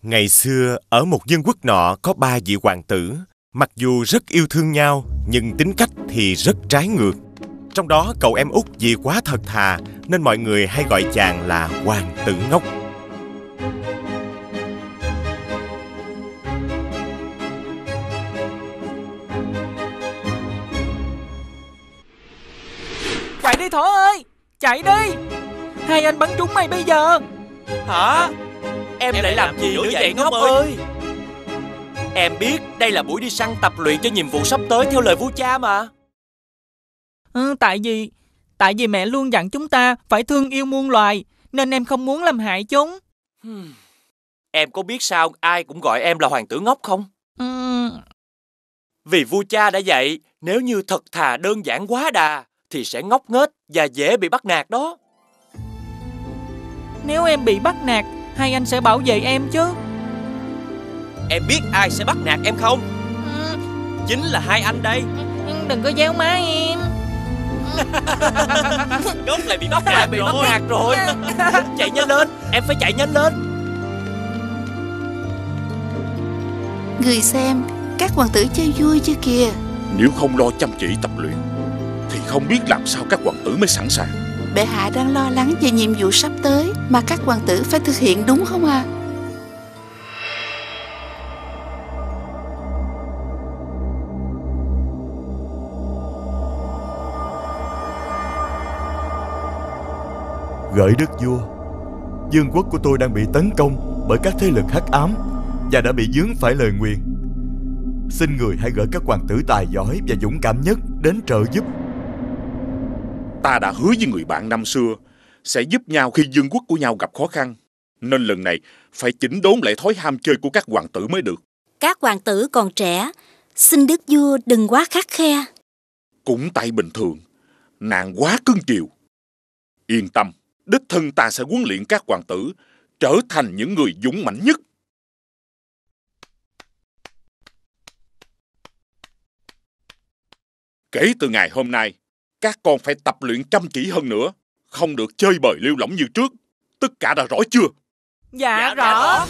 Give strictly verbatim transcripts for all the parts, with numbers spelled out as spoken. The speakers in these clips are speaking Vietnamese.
Ngày xưa, ở một vương quốc nọ có ba vị hoàng tử. Mặc dù rất yêu thương nhau, nhưng tính cách thì rất trái ngược. Trong đó cậu em út vì quá thật thà, nên mọi người hay gọi chàng là hoàng tử ngốc. Chạy đi Thỏ ơi, chạy đi. Hai anh bắn trúng mày bây giờ. Hả? Em, em lại làm gì nữa vậy ngốc ơi? Em biết đây là buổi đi săn tập luyện cho nhiệm vụ sắp tới theo lời vua cha mà. Ừ, tại vì Tại vì mẹ luôn dặn chúng ta phải thương yêu muôn loài, nên em không muốn làm hại chúng. Hmm. Em có biết sao ai cũng gọi em là hoàng tử ngốc không? Ừ. Vì vua cha đã dạy, nếu như thật thà đơn giản quá đà thì sẽ ngốc nghếch và dễ bị bắt nạt đó. Nếu em bị bắt nạt, hai anh sẽ bảo vệ em chứ. Em biết ai sẽ bắt nạt em không? Ừ. Chính là hai anh đây. Đừng có déo má em. Ngốc lại bị bắt nạt, bị bắt nạt rồi. Chạy nhanh lên, em phải chạy nhanh lên. Người xem, các hoàng tử chơi vui chưa kìa. Nếu không lo chăm chỉ tập luyện thì không biết làm sao các hoàng tử mới sẵn sàng. Bệ hạ đang lo lắng về nhiệm vụ sắp tới mà các hoàng tử phải thực hiện, đúng không à? Gợi đức vua, vương quốc của tôi đang bị tấn công bởi các thế lực hắc ám và đã bị vướng phải lời nguyền. Xin người hãy gửi các hoàng tử tài giỏi và dũng cảm nhất đến trợ giúp. Ta đã hứa với người bạn năm xưa sẽ giúp nhau khi vương quốc của nhau gặp khó khăn, nên lần này phải chỉnh đốn lại thói ham chơi của các hoàng tử mới được. Các hoàng tử còn trẻ, xin đức vua đừng quá khắt khe. Cũng tại bình thường nàng quá cưng chiều. Yên tâm, đích thân ta sẽ huấn luyện các hoàng tử trở thành những người dũng mãnh nhất. Kể từ ngày hôm nay, các con phải tập luyện chăm chỉ hơn nữa, không được chơi bời lêu lỏng như trước. Tất cả đã rõ chưa? Dạ, Dạ rõ. rõ.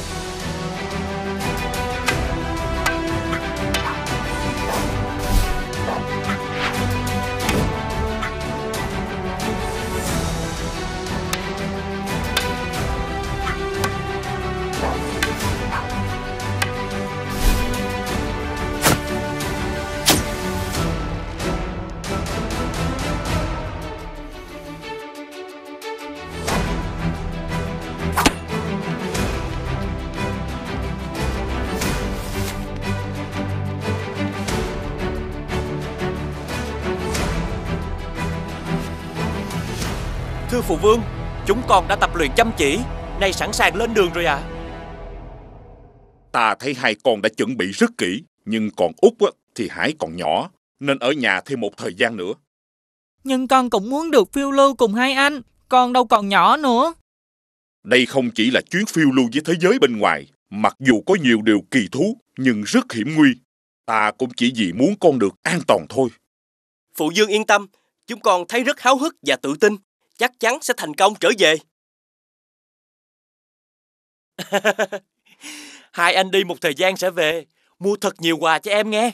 Thưa phụ vương, chúng con đã tập luyện chăm chỉ, nay sẵn sàng lên đường rồi ạ. À. Ta thấy hai con đã chuẩn bị rất kỹ, nhưng còn út thì Hải còn nhỏ, nên ở nhà thêm một thời gian nữa. Nhưng con cũng muốn được phiêu lưu cùng hai anh, con đâu còn nhỏ nữa. Đây không chỉ là chuyến phiêu lưu với thế giới bên ngoài, mặc dù có nhiều điều kỳ thú nhưng rất hiểm nguy. Ta cũng chỉ vì muốn con được an toàn thôi. Phụ vương yên tâm, chúng con thấy rất háo hức và tự tin, chắc chắn sẽ thành công trở về. Hai anh đi một thời gian sẽ về, mua thật nhiều quà cho em nghe.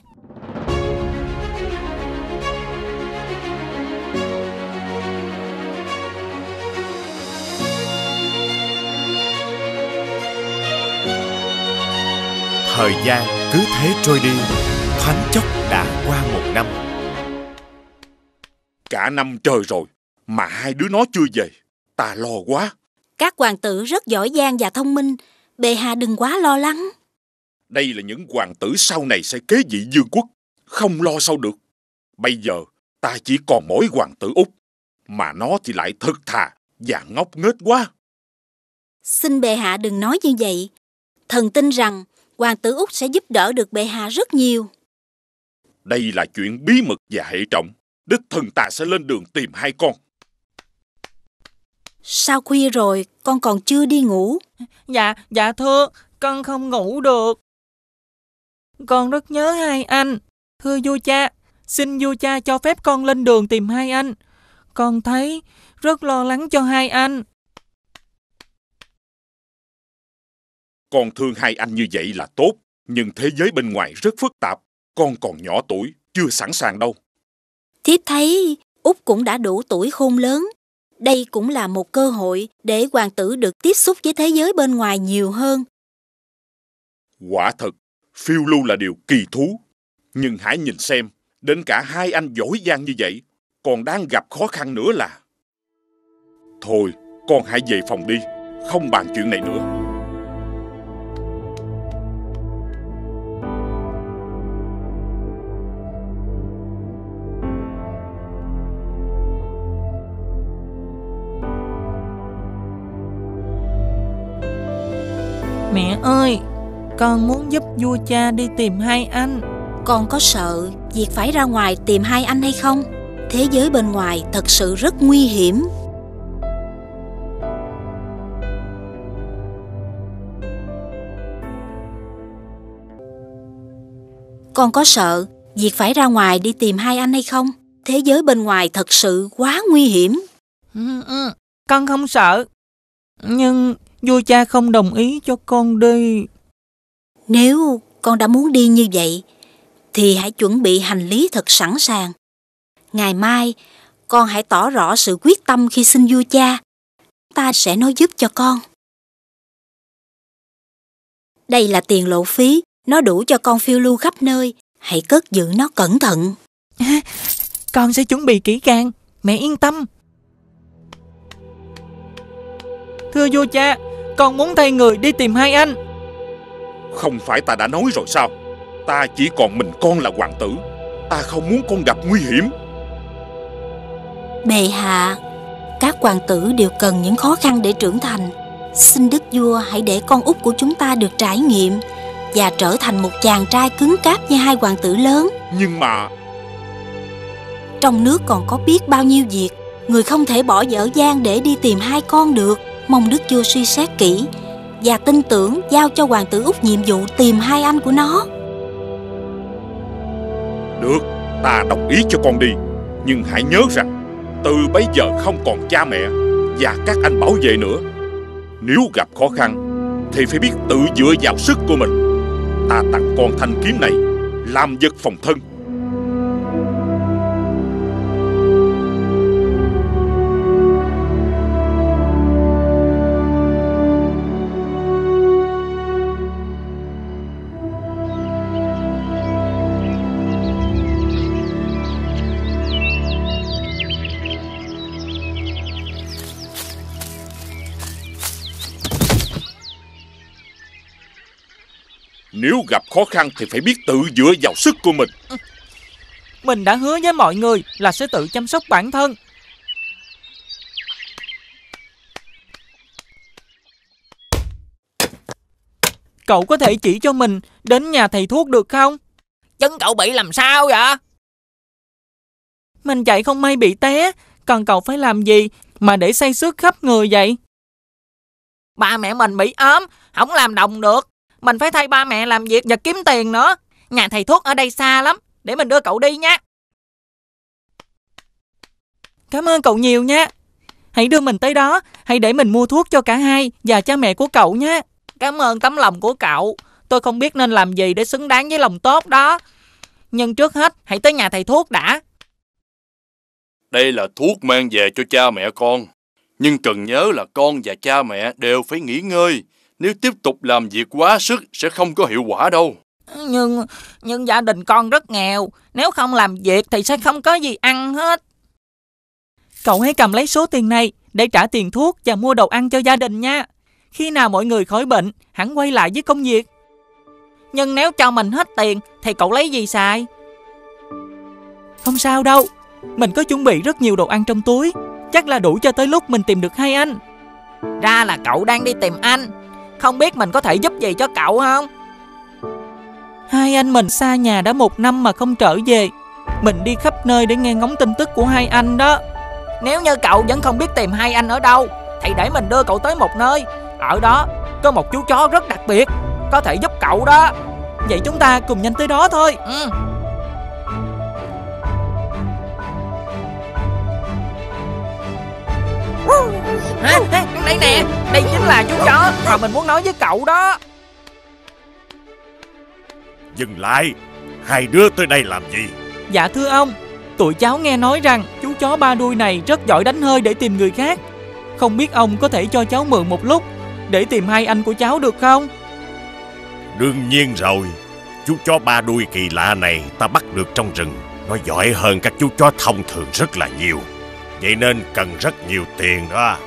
Thời gian cứ thế trôi đi, thoáng chốc đã qua một năm. Cả năm trời rồi mà hai đứa nó chưa về, ta lo quá. Các hoàng tử rất giỏi giang và thông minh, bệ hạ đừng quá lo lắng. Đây là những hoàng tử sau này sẽ kế vị vương quốc, không lo sao được. Bây giờ ta chỉ còn mỗi hoàng tử út, mà nó thì lại thật thà và ngốc nghếch quá. Xin bệ hạ đừng nói như vậy. Thần tin rằng hoàng tử út sẽ giúp đỡ được bệ hạ rất nhiều. Đây là chuyện bí mật và hệ trọng. Đích thân ta sẽ lên đường tìm hai con. Sao khuya rồi, con còn chưa đi ngủ? Dạ, dạ thưa, con không ngủ được. Con rất nhớ hai anh. Thưa vua cha, xin vua cha cho phép con lên đường tìm hai anh. Con thấy rất lo lắng cho hai anh. Con thương hai anh như vậy là tốt, nhưng thế giới bên ngoài rất phức tạp. Con còn nhỏ tuổi, chưa sẵn sàng đâu. Thiếp thấy Út cũng đã đủ tuổi khôn lớn. Đây cũng là một cơ hội để hoàng tử được tiếp xúc với thế giới bên ngoài nhiều hơn. Quả thật, phiêu lưu là điều kỳ thú. Nhưng hãy nhìn xem, đến cả hai anh giỏi giang như vậy, còn đang gặp khó khăn nữa là... Thôi, con hãy về phòng đi, không bàn chuyện này nữa. Mẹ ơi, con muốn giúp vua cha đi tìm hai anh. Con có sợ việc phải ra ngoài tìm hai anh hay không? Thế giới bên ngoài thật sự rất nguy hiểm. Con có sợ việc phải ra ngoài đi tìm hai anh hay không? Thế giới bên ngoài thật sự quá nguy hiểm. Ừ, ừ, con không sợ. Nhưng vua cha không đồng ý cho con đi. Nếu con đã muốn đi như vậy, thì hãy chuẩn bị hành lý thật sẵn sàng. Ngày mai, con hãy tỏ rõ sự quyết tâm khi xin vua cha. Ta sẽ nói giúp cho con. Đây là tiền lộ phí, nó đủ cho con phiêu lưu khắp nơi. Hãy cất giữ nó cẩn thận. À, con sẽ chuẩn bị kỹ càng, mẹ yên tâm. Thưa vua cha, con muốn thay người đi tìm hai anh. Không phải ta đã nói rồi sao? Ta chỉ còn mình con là hoàng tử. Ta không muốn con gặp nguy hiểm. Bệ hạ, các hoàng tử đều cần những khó khăn để trưởng thành. Xin đức vua hãy để con út của chúng ta được trải nghiệm và trở thành một chàng trai cứng cáp như hai hoàng tử lớn. Nhưng mà... Trong nước còn có biết bao nhiêu việc. Người không thể bỏ dở dang để đi tìm hai con được. Mong đức vua suy xét kỹ và tin tưởng giao cho hoàng tử út nhiệm vụ tìm hai anh của nó. Được, ta đồng ý cho con đi. Nhưng hãy nhớ rằng từ bây giờ không còn cha mẹ và các anh bảo vệ nữa. Nếu gặp khó khăn thì phải biết tự dựa vào sức của mình. Ta tặng con thanh kiếm này làm vật phòng thân. Nếu gặp khó khăn thì phải biết tự dựa vào sức của mình. Mình đã hứa với mọi người là sẽ tự chăm sóc bản thân. Cậu có thể chỉ cho mình đến nhà thầy thuốc được không? Chân cậu bị làm sao vậy? Mình chạy không may bị té. Còn cậu phải làm gì mà để xây xước khắp người vậy? Ba mẹ mình bị ốm, không làm đồng được. Mình phải thay ba mẹ làm việc và kiếm tiền nữa. Nhà thầy thuốc ở đây xa lắm, để mình đưa cậu đi nha. Cảm ơn cậu nhiều nha. Hãy đưa mình tới đó. Hãy để mình mua thuốc cho cả hai và cha mẹ của cậu nha. Cảm ơn tấm lòng của cậu. Tôi không biết nên làm gì để xứng đáng với lòng tốt đó. Nhưng trước hết hãy tới nhà thầy thuốc đã. Đây là thuốc mang về cho cha mẹ con. Nhưng cần nhớ là con và cha mẹ đều phải nghỉ ngơi. Nếu tiếp tục làm việc quá sức sẽ không có hiệu quả đâu. Nhưng nhưng gia đình con rất nghèo. Nếu không làm việc thì sẽ không có gì ăn hết. Cậu hãy cầm lấy số tiền này để trả tiền thuốc và mua đồ ăn cho gia đình nha. Khi nào mọi người khỏi bệnh, hẳn quay lại với công việc. Nhưng nếu cho mình hết tiền thì cậu lấy gì xài? Không sao đâu. Mình có chuẩn bị rất nhiều đồ ăn trong túi. Chắc là đủ cho tới lúc mình tìm được hai anh. Ra là cậu đang đi tìm anh. Không biết mình có thể giúp gì cho cậu không? Hai anh mình xa nhà đã một năm mà không trở về. Mình đi khắp nơi để nghe ngóng tin tức của hai anh đó. Nếu như cậu vẫn không biết tìm hai anh ở đâu thì để mình đưa cậu tới một nơi. Ở đó có một chú chó rất đặc biệt, có thể giúp cậu đó. Vậy chúng ta cùng nhanh tới đó thôi. Ừ. À, đây nè, đây chính là chú chó mà mình muốn nói với cậu đó. Dừng lại, hai đứa tới đây làm gì? Dạ thưa ông, tụi cháu nghe nói rằng chú chó ba đuôi này rất giỏi đánh hơi để tìm người khác. Không biết ông có thể cho cháu mượn một lúc để tìm hai anh của cháu được không? Đương nhiên rồi. Chú chó ba đuôi kỳ lạ này ta bắt được trong rừng. Nó giỏi hơn các chú chó thông thường rất là nhiều. Vậy nên cần rất nhiều tiền đó.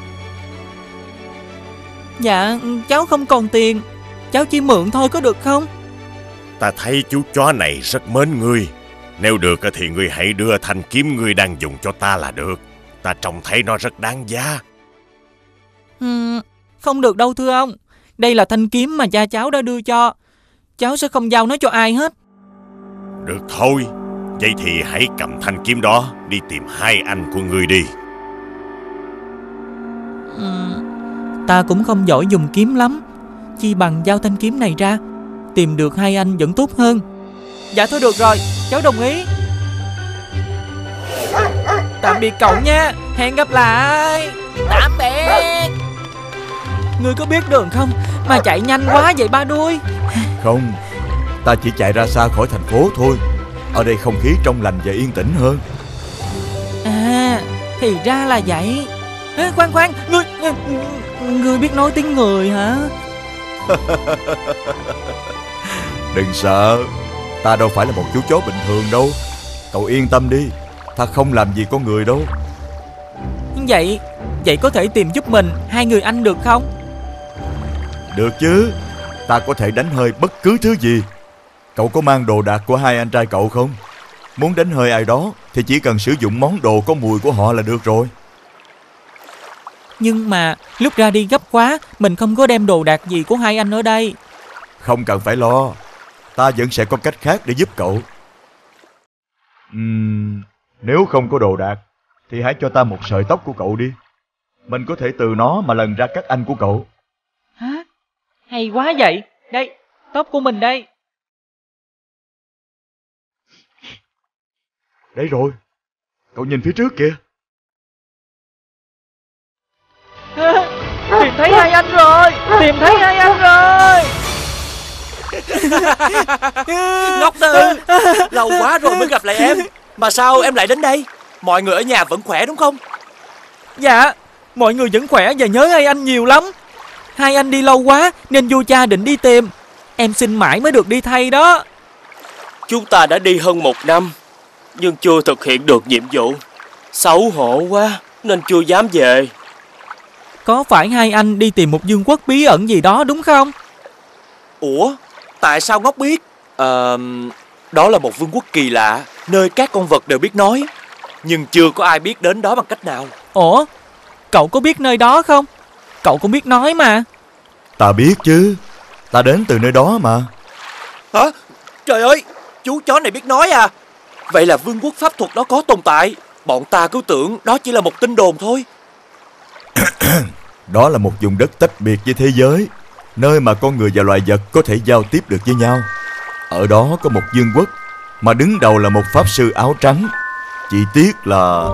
Dạ, cháu không còn tiền. Cháu chỉ mượn thôi có được không? Ta thấy chú chó này rất mến ngươi. Nếu được thì ngươi hãy đưa thanh kiếm ngươi đang dùng cho ta là được. Ta trông thấy nó rất đáng giá. uhm, Không được đâu thưa ông. Đây là thanh kiếm mà cha cháu đã đưa cho. Cháu sẽ không giao nó cho ai hết. Được thôi. Vậy thì hãy cầm thanh kiếm đó đi tìm hai anh của ngươi đi. uhm, Ta cũng không giỏi dùng kiếm lắm. Chi bằng giao thanh kiếm này ra. Tìm được hai anh vẫn tốt hơn. Dạ thôi được rồi, cháu đồng ý. Tạm biệt cậu nha. Hẹn gặp lại. Tạm biệt. Ngươi có biết đường không mà chạy nhanh quá vậy ba đuôi? Không, ta chỉ chạy ra xa khỏi thành phố thôi. Ở đây không khí trong lành và yên tĩnh hơn. À, thì ra là vậy. À, khoan khoan, ngươi, ngươi, ngươi biết nói tiếng người hả? Đừng sợ, ta đâu phải là một chú chó bình thường đâu. Cậu yên tâm đi, ta không làm gì con người đâu. Vậy, vậy có thể tìm giúp mình hai người anh được không? Được chứ, ta có thể đánh hơi bất cứ thứ gì. Cậu có mang đồ đạc của hai anh trai cậu không? Muốn đánh hơi ai đó thì chỉ cần sử dụng món đồ có mùi của họ là được rồi. Nhưng mà lúc ra đi gấp quá, mình không có đem đồ đạc gì của hai anh ở đây. Không cần phải lo, ta vẫn sẽ có cách khác để giúp cậu. uhm, Nếu không có đồ đạc thì hãy cho ta một sợi tóc của cậu đi. Mình có thể từ nó mà lần ra các anh của cậu. Hả? Hay quá vậy. Đây, tóc của mình đây. Đấy rồi, cậu nhìn phía trước kìa. À, tìm thấy hai anh rồi. Tìm thấy hai anh rồi. Ngốc Tư, lâu quá rồi mới gặp lại em. Mà sao em lại đến đây? Mọi người ở nhà vẫn khỏe đúng không? Dạ, mọi người vẫn khỏe và nhớ hai anh nhiều lắm. Hai anh đi lâu quá nên vua cha định đi tìm. Em xin mãi mới được đi thay đó. Chúng ta đã đi hơn một năm nhưng chưa thực hiện được nhiệm vụ. Xấu hổ quá nên chưa dám về. Có phải hai anh đi tìm một vương quốc bí ẩn gì đó đúng không? Ủa, tại sao Ngốc biết? Ờ, đó là một vương quốc kỳ lạ, nơi các con vật đều biết nói, nhưng chưa có ai biết đến đó bằng cách nào. Ủa, cậu có biết nơi đó không? Cậu cũng biết nói mà. Ta biết chứ, ta đến từ nơi đó mà. Hả? Trời ơi, chú chó này biết nói à? Vậy là vương quốc pháp thuật đó có tồn tại. Bọn ta cứ tưởng đó chỉ là một tin đồn thôi. Đó là một vùng đất tách biệt với thế giới, nơi mà con người và loài vật có thể giao tiếp được với nhau. Ở đó có một vương quốc mà đứng đầu là một pháp sư áo trắng. Chỉ tiếc là...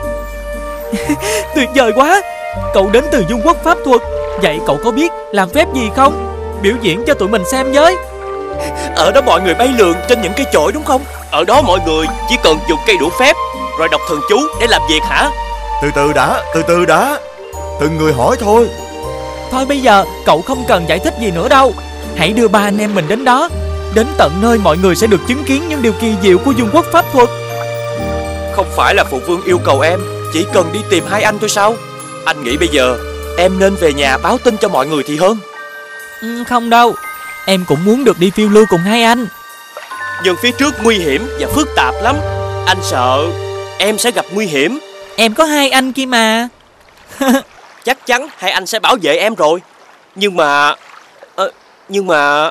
Tuyệt vời quá. Cậu đến từ vương quốc pháp thuật. Vậy cậu có biết làm phép gì không? Biểu diễn cho tụi mình xem với. Ở đó mọi người bay lượn trên những cây chổi đúng không? Ở đó mọi người chỉ cần dùng cây đũa phép rồi đọc thần chú để làm việc hả? Từ từ đã, từ từ đã. Từng người hỏi thôi. Thôi bây giờ cậu không cần giải thích gì nữa đâu. Hãy đưa ba anh em mình đến đó. Đến tận nơi mọi người sẽ được chứng kiến những điều kỳ diệu của vương quốc pháp thuật. Không phải là phụ vương yêu cầu em chỉ cần đi tìm hai anh thôi sao? Anh nghĩ bây giờ em nên về nhà báo tin cho mọi người thì hơn. ừ, Không đâu. Em cũng muốn được đi phiêu lưu cùng hai anh. Nhưng phía trước nguy hiểm và phức tạp lắm. Anh sợ em sẽ gặp nguy hiểm. Em có hai anh kia mà. Chắc chắn hai anh sẽ bảo vệ em rồi. Nhưng mà à, Nhưng mà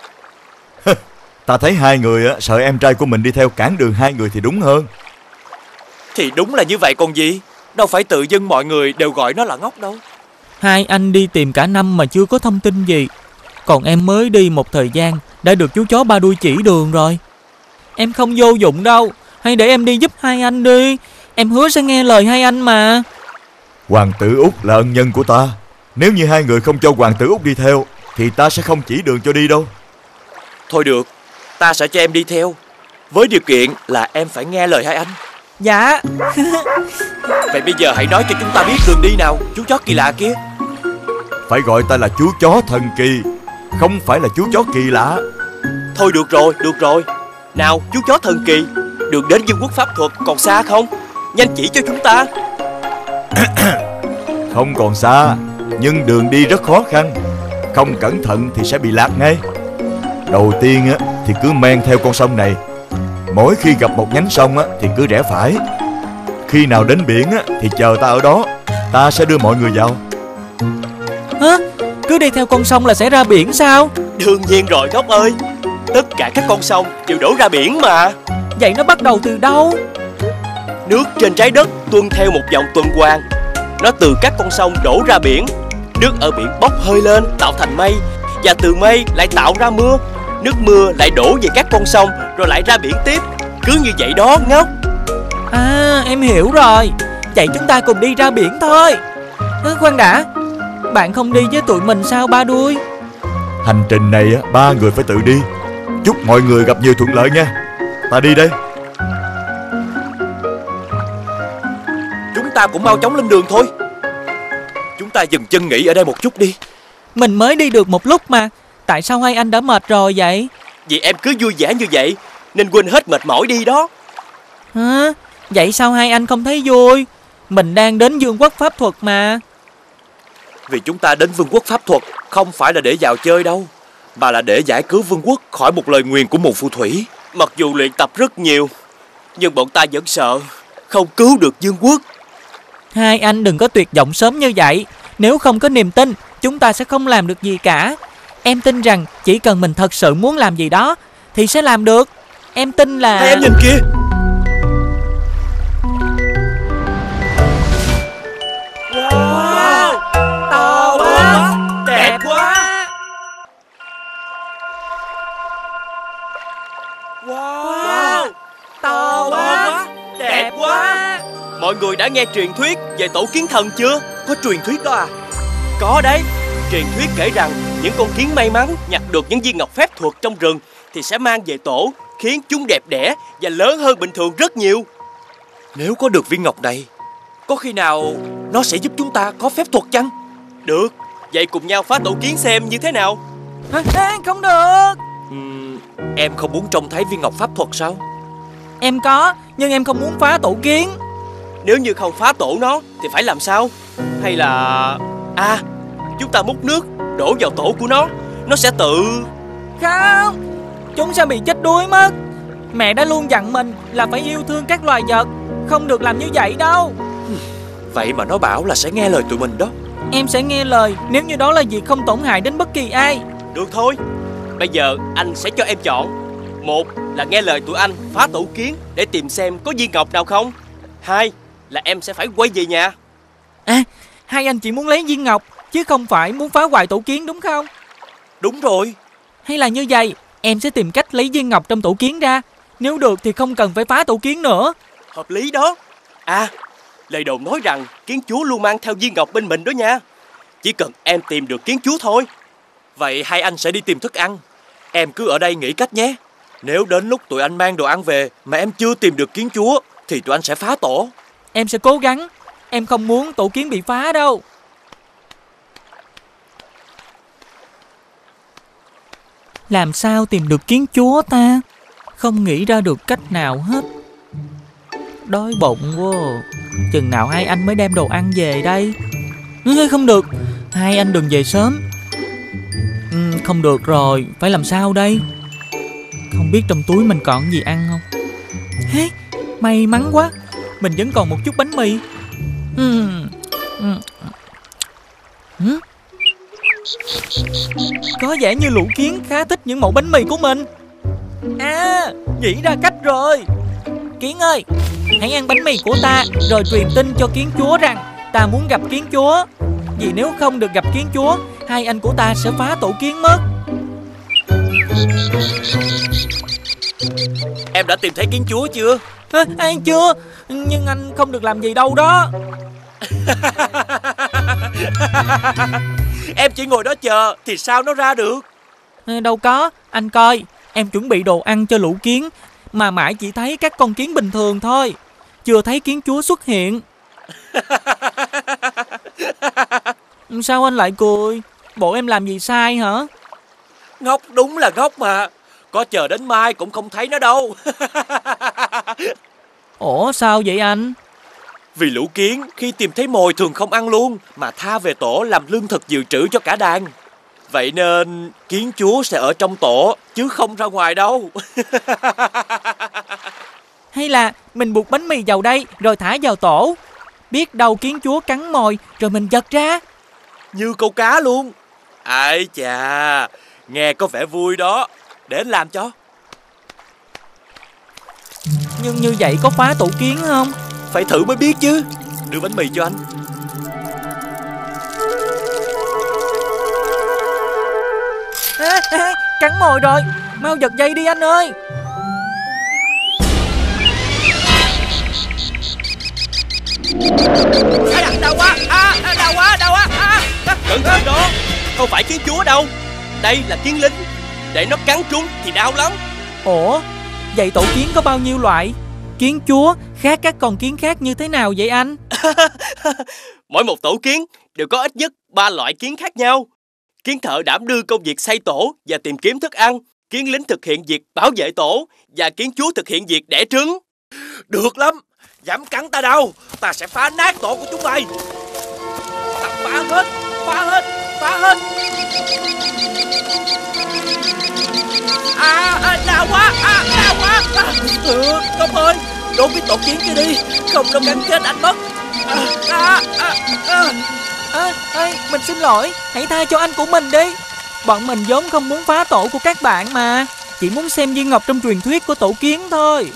Ta thấy hai người sợ em trai của mình đi theo cản đường hai người thì đúng hơn. Thì đúng là như vậy còn gì. Đâu phải tự dưng mọi người đều gọi nó là ngốc đâu. Hai anh đi tìm cả năm mà chưa có thông tin gì. Còn em mới đi một thời gian đã được chú chó ba đuôi chỉ đường rồi. Em không vô dụng đâu. Hãy để em đi giúp hai anh đi. Em hứa sẽ nghe lời hai anh mà. Hoàng tử Út là ân nhân của ta. Nếu như hai người không cho hoàng tử Út đi theo thì ta sẽ không chỉ đường cho đi đâu. Thôi được, Ta sẽ cho em đi theo, với điều kiện là em phải nghe lời hai anh. Dạ. Vậy bây giờ hãy nói cho chúng ta biết đường đi nào, chú chó kỳ lạ kia. Phải gọi ta là chú chó thần kỳ, không phải là chú chó kỳ lạ. Thôi được rồi, được rồi. Nào chú chó thần kỳ, đường đến vương quốc pháp thuật còn xa không? Nhanh chỉ cho chúng ta. Không còn xa, nhưng đường đi rất khó khăn. Không cẩn thận thì sẽ bị lạc ngay. Đầu tiên á, thì cứ men theo con sông này. Mỗi khi gặp một nhánh sông á, thì cứ rẽ phải. Khi nào đến biển á, thì chờ ta ở đó. Ta sẽ đưa mọi người vào. Hả? Cứ đi theo con sông là sẽ ra biển sao? Đương nhiên rồi Ngốc ơi. Tất cả các con sông đều đổ ra biển mà. Vậy nó bắt đầu từ đâu? Nước trên trái đất tuân theo một vòng tuần hoàn. Nó từ các con sông đổ ra biển. Nước ở biển bốc hơi lên tạo thành mây, và từ mây lại tạo ra mưa. Nước mưa lại đổ về các con sông, rồi lại ra biển tiếp. Cứ như vậy đó Ngốc. À, em hiểu rồi. Vậy chúng ta cùng đi ra biển thôi. À, khoan đã, bạn không đi với tụi mình sao ba đuôi? Hành trình này á, ba người phải tự đi. Chúc mọi người gặp nhiều thuận lợi nha. Ta đi đây. Chúng ta cũng mau chóng lên đường thôi. Chúng ta dừng chân nghỉ ở đây một chút đi. Mình mới đi được một lúc mà. Tại sao hai anh đã mệt rồi vậy? Vì em cứ vui vẻ như vậy nên quên hết mệt mỏi đi đó. Hả? Vậy sao hai anh không thấy vui? Mình đang đến vương quốc pháp thuật mà. Vì chúng ta đến vương quốc pháp thuật không phải là để vào chơi đâu, mà là để giải cứu vương quốc khỏi một lời nguyền của mù phù thủy. Mặc dù luyện tập rất nhiều, nhưng bọn ta vẫn sợ không cứu được vương quốc. Hai anh đừng có tuyệt vọng sớm như vậy. Nếu không có niềm tin, chúng ta sẽ không làm được gì cả. Em tin rằng chỉ cần mình thật sự muốn làm gì đó thì sẽ làm được. Em tin là... Hai em nhìn kìa. Wow, to quá, đẹp quá. Wow, to quá, đẹp quá. Mọi người đã nghe truyền thuyết về tổ kiến thần chưa? Có truyền thuyết đó à? Có đấy. Truyền thuyết kể rằng những con kiến may mắn nhặt được những viên ngọc phép thuật trong rừng thì sẽ mang về tổ, khiến chúng đẹp đẽ và lớn hơn bình thường rất nhiều. Nếu có được viên ngọc này, có khi nào nó sẽ giúp chúng ta có phép thuật chăng? Được, vậy cùng nhau phá tổ kiến xem như thế nào. À, à, không được. uhm, Em không muốn trông thấy viên ngọc pháp thuật sao? Em có, nhưng em không muốn phá tổ kiến. Nếu như không phá tổ nó thì phải làm sao? Hay là... À, chúng ta múc nước đổ vào tổ của nó, nó sẽ tự... Không, chúng sẽ bị chết đuối mất. Mẹ đã luôn dặn mình là phải yêu thương các loài vật, không được làm như vậy đâu. Vậy mà nó bảo là sẽ nghe lời tụi mình đó. Em sẽ nghe lời nếu như đó là việc không tổn hại đến bất kỳ ai. Được thôi. Bây giờ anh sẽ cho em chọn. Một là nghe lời tụi anh phá tổ kiến để tìm xem có viên ngọc nào không. Hai là em sẽ phải quay về nhà. À, hai anh chỉ muốn lấy viên ngọc chứ không phải muốn phá hoại tổ kiến đúng không? Đúng rồi. Hay là như vậy, em sẽ tìm cách lấy viên ngọc trong tổ kiến ra. Nếu được thì không cần phải phá tổ kiến nữa. Hợp lý đó. À, lời đồn nói rằng kiến chúa luôn mang theo viên ngọc bên mình đó nha. Chỉ cần em tìm được kiến chúa thôi. Vậy hai anh sẽ đi tìm thức ăn. Em cứ ở đây nghĩ cách nhé. Nếu đến lúc tụi anh mang đồ ăn về mà em chưa tìm được kiến chúa thì tụi anh sẽ phá tổ. Em sẽ cố gắng. Em không muốn tổ kiến bị phá đâu. Làm sao tìm được kiến chúa ta? Không nghĩ ra được cách nào hết. Đói bụng quá. Chừng nào hai anh mới đem đồ ăn về đây? Không được, hai anh đừng về sớm. ừ, Không được rồi, phải làm sao đây? Không biết trong túi mình còn gì ăn không? Hế, may mắn quá, mình vẫn còn một chút bánh mì. ừ. Ừ. Ừ. Có vẻ như lũ kiến khá thích những mẩu bánh mì của mình. À, nghĩ ra cách rồi. Kiến ơi, hãy ăn bánh mì của ta rồi truyền tin cho kiến chúa rằng ta muốn gặp kiến chúa. Vì nếu không được gặp kiến chúa, hai anh của ta sẽ phá tổ kiến mất. Em đã tìm thấy kiến chúa chưa? À, anh chưa, nhưng anh không được làm gì đâu đó. Em chỉ ngồi đó chờ thì sao nó ra được? À, đâu có, anh coi, Em chuẩn bị đồ ăn cho lũ kiến, mà mãi chỉ thấy các con kiến bình thường thôi, chưa thấy kiến chúa xuất hiện. Sao anh lại cười? Bộ em làm gì sai hả? Ngốc đúng là ngốc mà. Có chờ đến mai cũng không thấy nó đâu. Ủa sao vậy anh? Vì lũ kiến khi tìm thấy mồi thường không ăn luôn, mà tha về tổ làm lương thực dự trữ cho cả đàn. Vậy nên kiến chúa sẽ ở trong tổ chứ không ra ngoài đâu. Hay là mình buộc bánh mì vào đây rồi thả vào tổ, biết đâu kiến chúa cắn mồi rồi mình giật ra. Như câu cá luôn. Ai chà, nghe có vẻ vui đó. Để anh làm cho. Nhưng như vậy có phá tổ kiến không? Phải thử mới biết chứ. Đưa bánh mì cho anh. À, à, cắn mồi rồi, mau giật dây đi anh ơi. À, đau quá, à, đau quá, đau quá. À, cẩn thận đó, không phải kiến chúa đâu. Đây là kiến lính. Để nó cắn trúng thì đau lắm. Ủa, vậy tổ kiến có bao nhiêu loại? Kiến chúa khác các con kiến khác như thế nào vậy anh? Mỗi một tổ kiến đều có ít nhất ba loại kiến khác nhau. Kiến thợ đảm đương công việc xây tổ và tìm kiếm thức ăn. Kiến lính thực hiện việc bảo vệ tổ. Và kiến chúa thực hiện việc đẻ trứng. Được lắm, dám cắn ta đâu. Ta sẽ phá nát tổ của chúng mày. Ta phá hết, phá hết, phá hết. À, à đau quá, à, đau quá. À, ừ, Công ơi, đốt cái tổ kiến kia đi, không nó cắn chết anh mất. À, à, à, à. À, à, mình xin lỗi, hãy tha cho anh của mình đi. Bọn mình vốn không muốn phá tổ của các bạn mà, chỉ muốn xem viên ngọc trong truyền thuyết của tổ kiến thôi.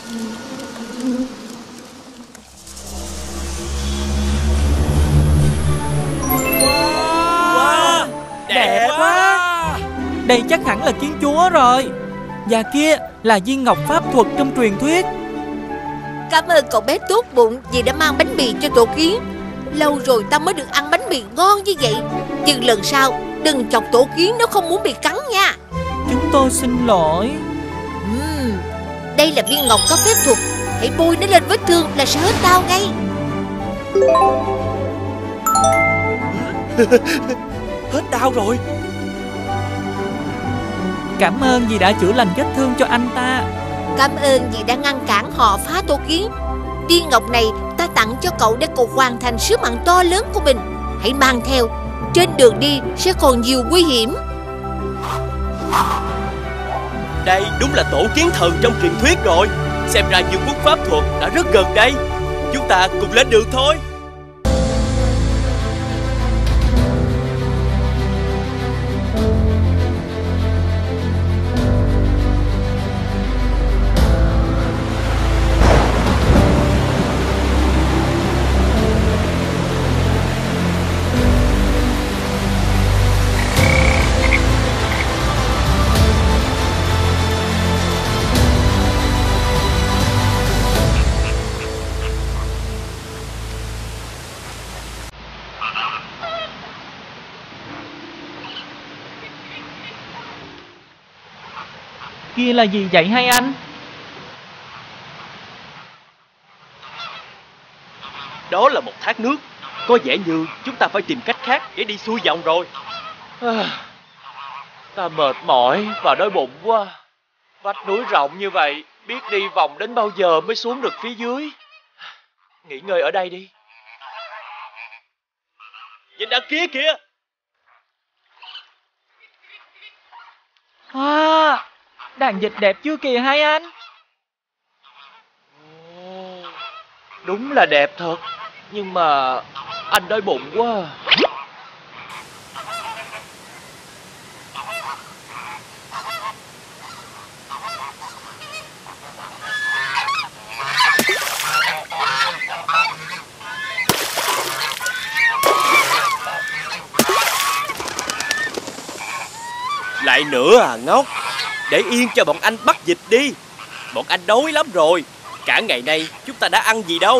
Wow, wow, đẹp quá. Đây chắc hẳn là kiến chúa rồi. Và kia là viên ngọc pháp thuật trong truyền thuyết. Cảm ơn cậu bé tốt bụng vì đã mang bánh mì cho tổ kiến. Lâu rồi ta mới được ăn bánh mì ngon như vậy. Nhưng lần sau đừng chọc tổ kiến nếu không muốn bị cắn nha. Chúng tôi xin lỗi. uhm, Đây là viên ngọc có phép thuật. Hãy bôi nó lên vết thương là sẽ hết đau ngay. Hết đau rồi. Cảm ơn vì đã chữa lành vết thương cho anh ta. Cảm ơn vì đã ngăn cản họ phá tổ kiến. Viên ngọc này ta tặng cho cậu để cậu hoàn thành sứ mạng to lớn của mình. Hãy mang theo. Trên đường đi sẽ còn nhiều nguy hiểm. Đây đúng là tổ kiến thần trong truyền thuyết rồi. Xem ra vương quốc pháp thuật đã rất gần đây. Chúng ta cùng lên đường thôi. Kia là gì vậy hai anh? Đó là một thác nước. Có vẻ như chúng ta phải tìm cách khác để đi xuôi dòng rồi. À, ta mệt mỏi và đói bụng quá. Vách núi rộng như vậy, biết đi vòng đến bao giờ mới xuống được phía dưới. Nghỉ ngơi ở đây đi. Nhìn đằng kia kìa. À, đàn vịt đẹp chưa kìa hai anh. Ồ, đúng là đẹp thật. Nhưng mà anh đói bụng quá. Lại nữa à ngốc. Để yên cho bọn anh bắt vịt đi. Bọn anh đói lắm rồi. Cả ngày nay chúng ta đã ăn gì đâu.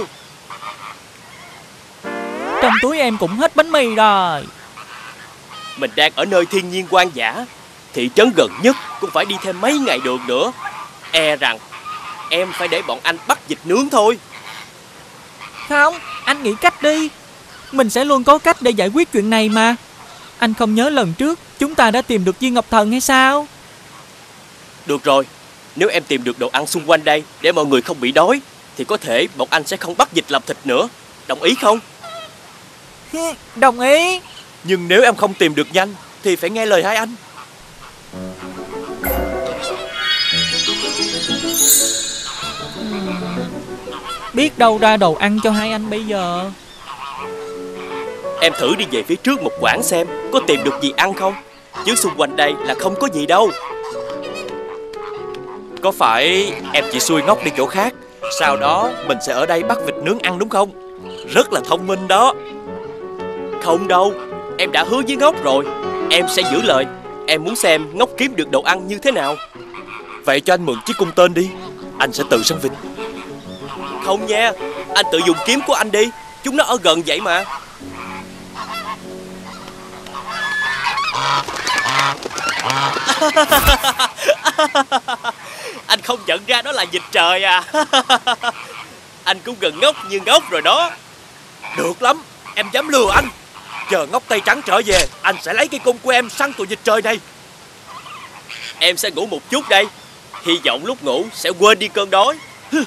Trong túi em cũng hết bánh mì rồi. Mình đang ở nơi thiên nhiên hoang dã. thị trấn gần nhất cũng phải đi thêm mấy ngày đường nữa. E rằng em phải để bọn anh bắt vịt nướng thôi. Không, anh nghĩ cách đi. Mình sẽ luôn có cách để giải quyết chuyện này mà. Anh không nhớ lần trước chúng ta đã tìm được viên ngọc thần hay sao? Được rồi, nếu em tìm được đồ ăn xung quanh đây để mọi người không bị đói, thì có thể bọn anh sẽ không bắt vịt làm thịt nữa. Đồng ý không? Đồng ý. Nhưng nếu em không tìm được nhanh thì phải nghe lời hai anh. Biết đâu ra đồ ăn cho hai anh bây giờ. Em thử đi về phía trước một quãng xem có tìm được gì ăn không. Chứ xung quanh đây là không có gì đâu. Có phải em chỉ xuôi ngốc đi chỗ khác, sau đó mình sẽ ở đây bắt vịt nướng ăn đúng không? Rất là thông minh đó. Không đâu, em đã hứa với ngốc rồi. Em sẽ giữ lời. Em muốn xem ngốc kiếm được đồ ăn như thế nào. Vậy cho anh mượn chiếc cung tên đi, anh sẽ tự săn vịt. Không nha, anh tự dùng kiếm của anh đi. Chúng nó ở gần vậy mà. Anh không nhận ra đó là vịt trời à? Anh cũng gần ngốc như ngốc rồi đó. Được lắm, em dám lừa anh. Chờ ngốc tay trắng trở về, anh sẽ lấy cây cung của em săn tụi vịt trời này. Em sẽ ngủ một chút đây. Hy vọng lúc ngủ sẽ quên đi cơn đói.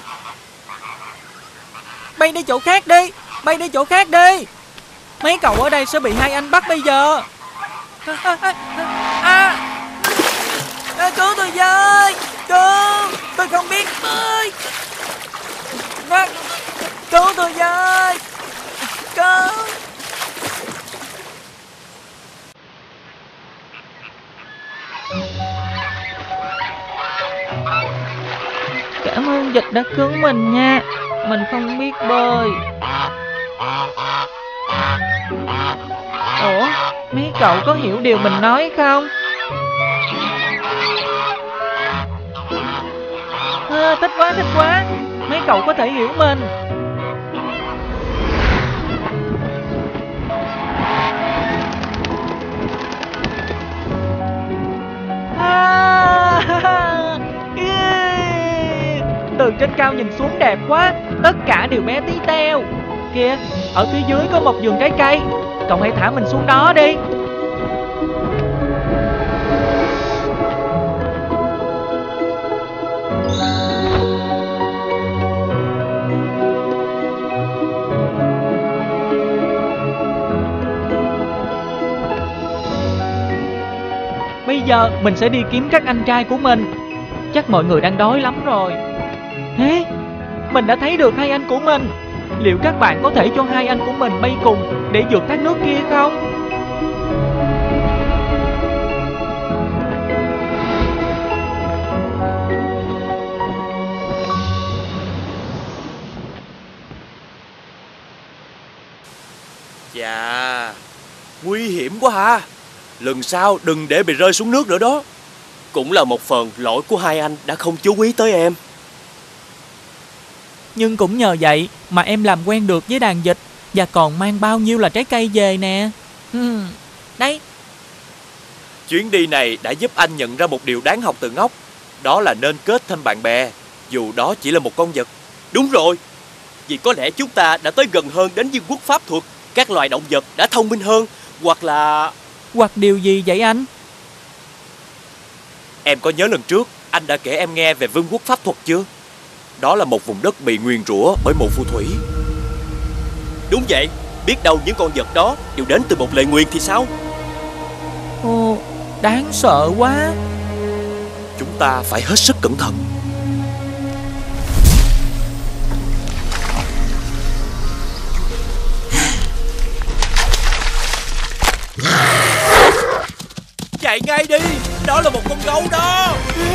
Bay đi chỗ khác đi. Bay đi chỗ khác đi. Mấy cậu ở đây sẽ bị hai anh bắt bây giờ. À, à, à, à. À, cứu tôi với. Cứu. Tôi không biết bơi. À, cứu tôi với. Cứu. Cảm ơn vịt đã cứu mình nha. Mình không biết bơi. Ủa, mấy cậu có hiểu điều mình nói không? À, thích quá, thích quá. Mấy cậu có thể hiểu mình. À, yeah. Từ trên cao nhìn xuống đẹp quá. Tất cả đều bé tí teo. Kìa, ở phía dưới có một vườn trái cây. Cậu hãy thả mình xuống đó đi. Bây giờ mình sẽ đi kiếm các anh trai của mình. Chắc mọi người đang đói lắm rồi. Thế, mình đã thấy được hai anh của mình. Liệu các bạn có thể cho hai anh của mình bay cùng để vượt thác nước kia không? Chà, nguy hiểm quá ha. Lần sau đừng để bị rơi xuống nước nữa đó. Cũng là một phần lỗi của hai anh đã không chú ý tới em. Nhưng cũng nhờ vậy mà em làm quen được với đàn vịt và còn mang bao nhiêu là trái cây về nè. Ừ, đây. Chuyến đi này đã giúp anh nhận ra một điều đáng học từ ngốc. Đó là nên kết thêm bạn bè, dù đó chỉ là một con vật. Đúng rồi. Vì có lẽ chúng ta đã tới gần hơn đến vương quốc pháp thuật. Các loài động vật đã thông minh hơn. Hoặc là... Hoặc điều gì vậy anh? Em có nhớ lần trước anh đã kể em nghe về vương quốc pháp thuật chưa? Đó là một vùng đất bị nguyền rủa bởi một phù thủy. Đúng vậy. Biết đâu những con vật đó đều đến từ một lời nguyền thì sao? Ồ, đáng sợ quá. Chúng ta phải hết sức cẩn thận. Chạy ngay đi. Đó là một con gấu đó.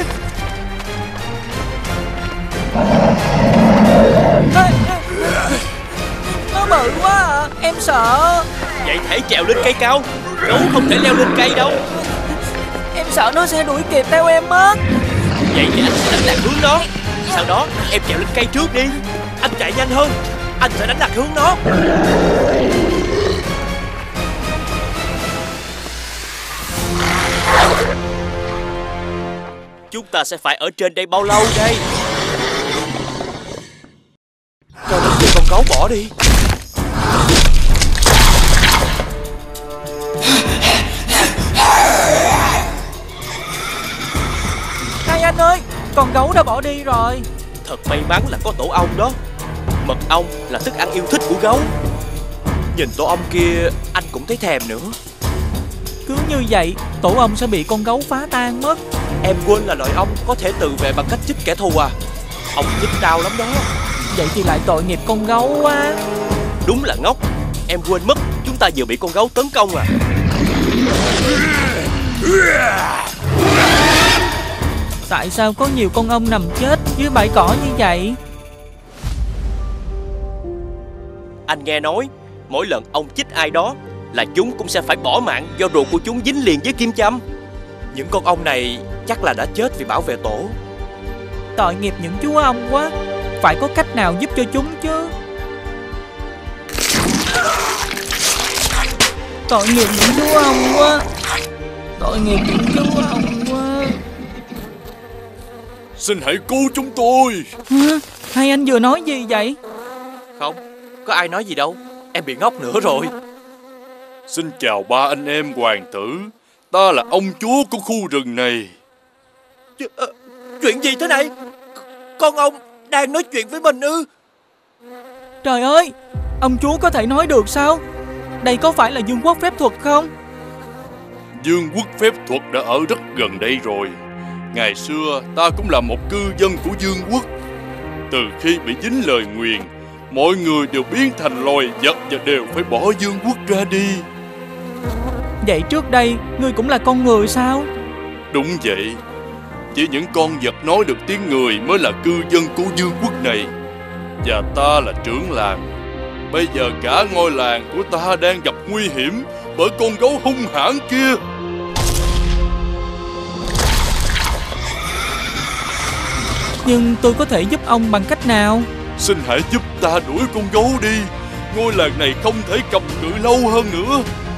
Nó bự quá à. Em sợ. Vậy hãy trèo lên cây cao. Gấu không thể leo lên cây đâu. Em sợ nó sẽ đuổi kịp theo em mất. Vậy thì anh sẽ đánh lạc hướng nó. Sau đó em trèo lên cây trước đi. Anh chạy nhanh hơn. Anh sẽ đánh lạc hướng nó. Chúng ta sẽ phải ở trên đây bao lâu đây? Cho đến khi con gấu bỏ đi. Hai anh ơi, con gấu đã bỏ đi rồi. Thật may mắn là có tổ ong đó. Mật ong là thức ăn yêu thích của gấu. Nhìn tổ ong kia anh cũng thấy thèm nữa. Cứ như vậy, tổ ong sẽ bị con gấu phá tan mất. Em quên là loài ong có thể tự vệ bằng cách chích kẻ thù à? Ong chích đau lắm đó. Vậy thì lại tội nghiệp con gấu quá. Đúng là ngốc. Em quên mất chúng ta vừa bị con gấu tấn công à. Tại sao có nhiều con ong nằm chết dưới bãi cỏ như vậy? Anh nghe nói mỗi lần ong chích ai đó là chúng cũng sẽ phải bỏ mạng do ruột của chúng dính liền với kim châm. Những con ong này chắc là đã chết vì bảo vệ tổ. Tội nghiệp những chú ong quá. Phải có cách nào giúp cho chúng chứ. Tội nghiệp những chú ong quá. Tội nghiệp những chú ong quá. Xin hãy cứu chúng tôi. Hả? Hai anh vừa nói gì vậy? Không, có ai nói gì đâu. Em bị ngốc nữa rồi. Xin chào ba anh em hoàng tử. Ta là ông chúa của khu rừng này. Ch à, chuyện gì thế này? Con ong đang nói chuyện với mình ư? Trời ơi, ông chúa có thể nói được sao? Đây có phải là vương quốc phép thuật không? Vương quốc phép thuật đã ở rất gần đây rồi. Ngày xưa ta cũng là một cư dân của vương quốc. Từ khi bị dính lời nguyền, mọi người đều biến thành loài vật và đều phải bỏ vương quốc ra đi. Vậy trước đây ngươi cũng là con người sao? Đúng vậy. Chỉ những con vật nói được tiếng người mới là cư dân của vương quốc này. Và ta là trưởng làng. Bây giờ cả ngôi làng của ta đang gặp nguy hiểm bởi con gấu hung hãn kia. Nhưng tôi có thể giúp ông bằng cách nào? Xin hãy giúp ta đuổi con gấu đi. Ngôi làng này không thể cầm cự lâu hơn nữa.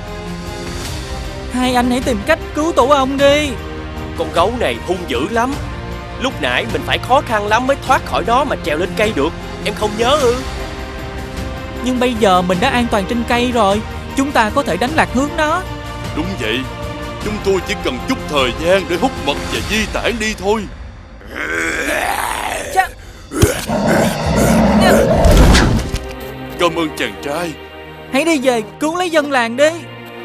Hai anh hãy tìm cách cứu tổ ong đi. Con gấu này hung dữ lắm. Lúc nãy mình phải khó khăn lắm mới thoát khỏi đó mà trèo lên cây được. Em không nhớ ư? Nhưng bây giờ mình đã an toàn trên cây rồi. Chúng ta có thể đánh lạc hướng nó. Đúng vậy. Chúng tôi chỉ cần chút thời gian để hút mật và di tản đi thôi. Chà. Cảm ơn chàng trai. Hãy đi về cứu lấy dân làng đi.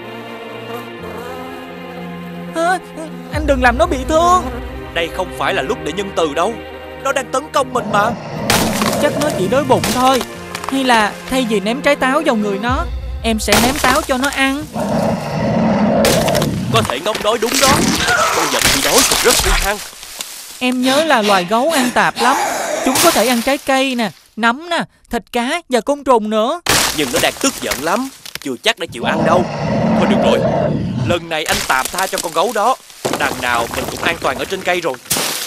À, anh đừng làm nó bị thương. Đây không phải là lúc để nhân từ đâu. Nó đang tấn công mình mà. Chắc nó chỉ đói bụng thôi. Hay là thay vì ném trái táo vào người nó, em sẽ ném táo cho nó ăn. Có thể ngốc nói đúng đó. Con vật bị đói cũng rất hung hăng. Em nhớ là loài gấu ăn tạp lắm. Chúng có thể ăn trái cây nè, nấm nè, thịt cá và côn trùng nữa. Nhưng nó đang tức giận lắm. Chưa chắc đã chịu ăn đâu. Thôi được rồi, lần này anh tạm tha cho con gấu đó. Đằng nào mình cũng an toàn ở trên cây rồi.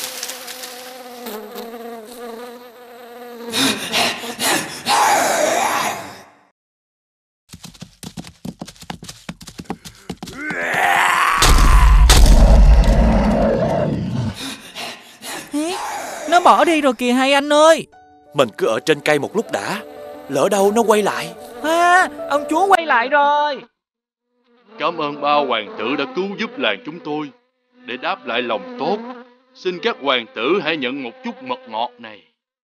Nó bỏ đi rồi kìa hai anh ơi. Mình cứ ở trên cây một lúc đã. Lỡ đâu nó quay lại. À, ông chúa quay lại rồi. Cảm ơn ba hoàng tử đã cứu giúp làng chúng tôi. Để đáp lại lòng tốt, xin các hoàng tử hãy nhận một chút mật ngọt này.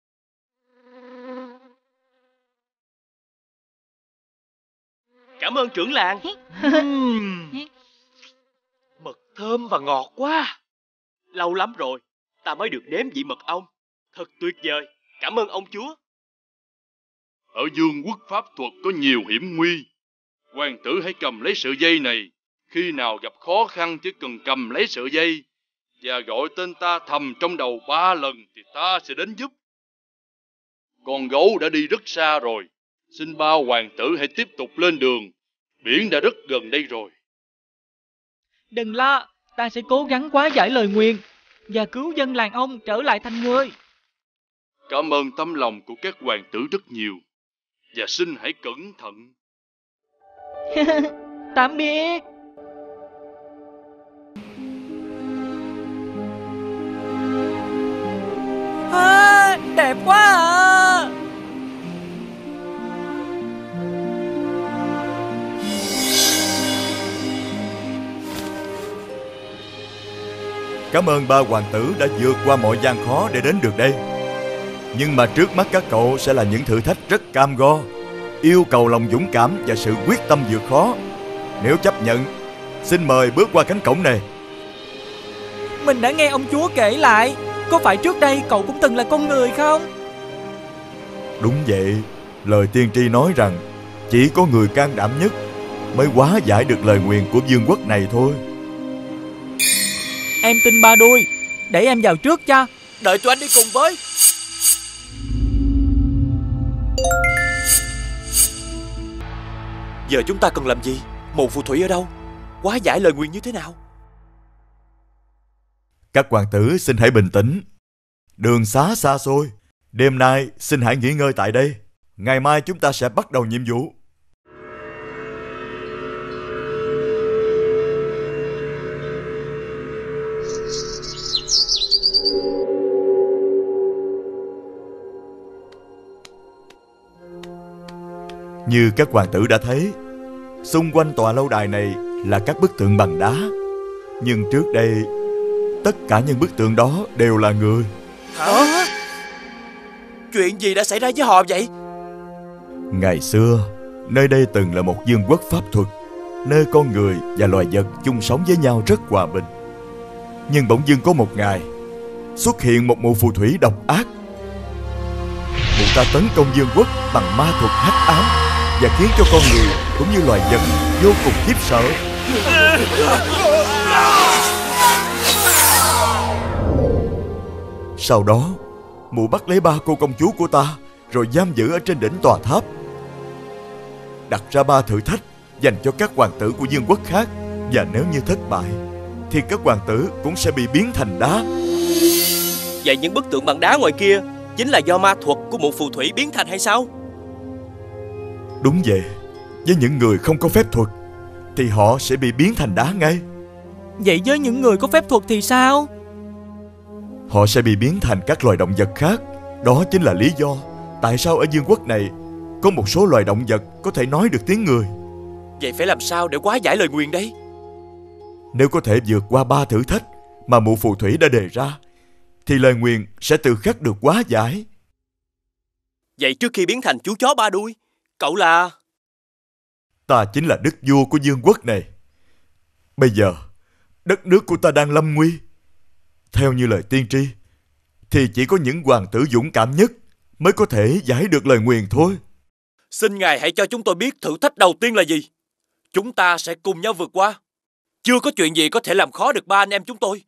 Cảm ơn trưởng làng. Mật thơm và ngọt quá. Lâu lắm rồi ta mới được nếm vị mật ong. Thật tuyệt vời. Cảm ơn ông chúa. Ở vương quốc pháp thuật có nhiều hiểm nguy. Hoàng tử hãy cầm lấy sợi dây này. Khi nào gặp khó khăn chỉ cần cầm lấy sợi dây và gọi tên ta thầm trong đầu ba lần thì ta sẽ đến giúp. Con gấu đã đi rất xa rồi. Xin ba hoàng tử hãy tiếp tục lên đường. Biển đã rất gần đây rồi. Đừng lo, ta sẽ cố gắng hóa giải lời nguyền và cứu dân làng ông trở lại thành người. Cảm ơn tấm lòng của các hoàng tử rất nhiều. Và xin hãy cẩn thận. Tạm biệt. Cảm ơn ba hoàng tử đã vượt qua mọi gian khó để đến được đây. Nhưng mà trước mắt các cậu sẽ là những thử thách rất cam go, yêu cầu lòng dũng cảm và sự quyết tâm vượt khó. Nếu chấp nhận, xin mời bước qua cánh cổng này. Mình đã nghe ông chúa kể lại. Có phải trước đây cậu cũng từng là con người không? Đúng vậy. Lời tiên tri nói rằng chỉ có người can đảm nhất mới hóa giải được lời nguyền của vương quốc này thôi. Em tin ba đuôi. Để em vào trước cho. Đợi tụi anh đi cùng với. Giờ chúng ta cần làm gì? Mụ phù thủy ở đâu? Hóa giải lời nguyền như thế nào? Các hoàng tử xin hãy bình tĩnh. Đường xá xa xôi, đêm nay xin hãy nghỉ ngơi tại đây. Ngày mai chúng ta sẽ bắt đầu nhiệm vụ. Như các hoàng tử đã thấy, xung quanh tòa lâu đài này là các bức tượng bằng đá. Nhưng trước đây, tất cả những bức tượng đó đều là người. Hả? Chuyện gì đã xảy ra với họ vậy? Ngày xưa, nơi đây từng là một vương quốc pháp thuật, nơi con người và loài vật chung sống với nhau rất hòa bình. Nhưng bỗng dưng có một ngày, xuất hiện một mụ phù thủy độc ác. Mụ ta tấn công vương quốc bằng ma thuật hắc ám và khiến cho con người cũng như loài vật vô cùng khiếp sợ. Sau đó, mụ bắt lấy ba cô công chúa của ta rồi giam giữ ở trên đỉnh tòa tháp, đặt ra ba thử thách dành cho các hoàng tử của vương quốc khác, và nếu như thất bại thì các hoàng tử cũng sẽ bị biến thành đá. Vậy những bức tượng bằng đá ngoài kia chính là do ma thuật của mụ phù thủy biến thành hay sao? Đúng vậy. Với những người không có phép thuật thì họ sẽ bị biến thành đá ngay. Vậy với những người có phép thuật thì sao? Họ sẽ bị biến thành các loài động vật khác. Đó chính là lý do tại sao ở vương quốc này có một số loài động vật có thể nói được tiếng người. Vậy phải làm sao để hóa giải lời nguyền đây? Nếu có thể vượt qua ba thử thách mà mụ phù thủy đã đề ra thì lời nguyền sẽ tự khắc được hóa giải. Vậy trước khi biến thành chú chó ba đuôi, cậu là... Ta chính là đức vua của vương quốc này. Bây giờ đất nước của ta đang lâm nguy. Theo như lời tiên tri thì chỉ có những hoàng tử dũng cảm nhất mới có thể giải được lời nguyền thôi. Xin ngài hãy cho chúng tôi biết thử thách đầu tiên là gì. Chúng ta sẽ cùng nhau vượt qua. Chưa có chuyện gì có thể làm khó được ba anh em chúng tôi.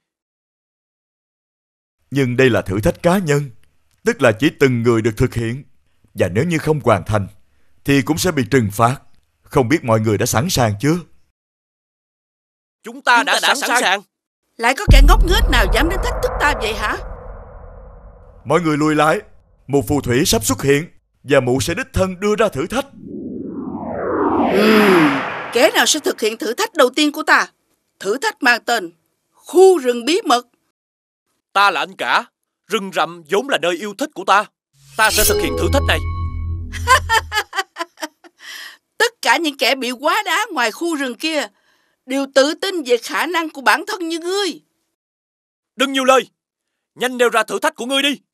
Nhưng đây là thử thách cá nhân, tức là chỉ từng người được thực hiện. Và nếu như không hoàn thành thì cũng sẽ bị trừng phạt. Không biết mọi người đã sẵn sàng chưa? Chúng ta, Chúng đã, ta đã sẵn, sẵn sàng. Lại có kẻ ngốc nghếch nào dám đến thách thức ta vậy hả? Mọi người lùi lại. Một phù thủy sắp xuất hiện và mụ sẽ đích thân đưa ra thử thách. uhm, Kẻ nào sẽ thực hiện thử thách đầu tiên của ta? Thử thách mang tên Khu rừng bí mật. Ta là anh cả. Rừng rậm vốn là nơi yêu thích của ta. Ta sẽ thực hiện thử thách này. Tất cả những kẻ bị hóa đá ngoài khu rừng kia đều tự tin về khả năng của bản thân như ngươi. Đừng nhiều lời. Nhanh nêu ra thử thách của ngươi đi.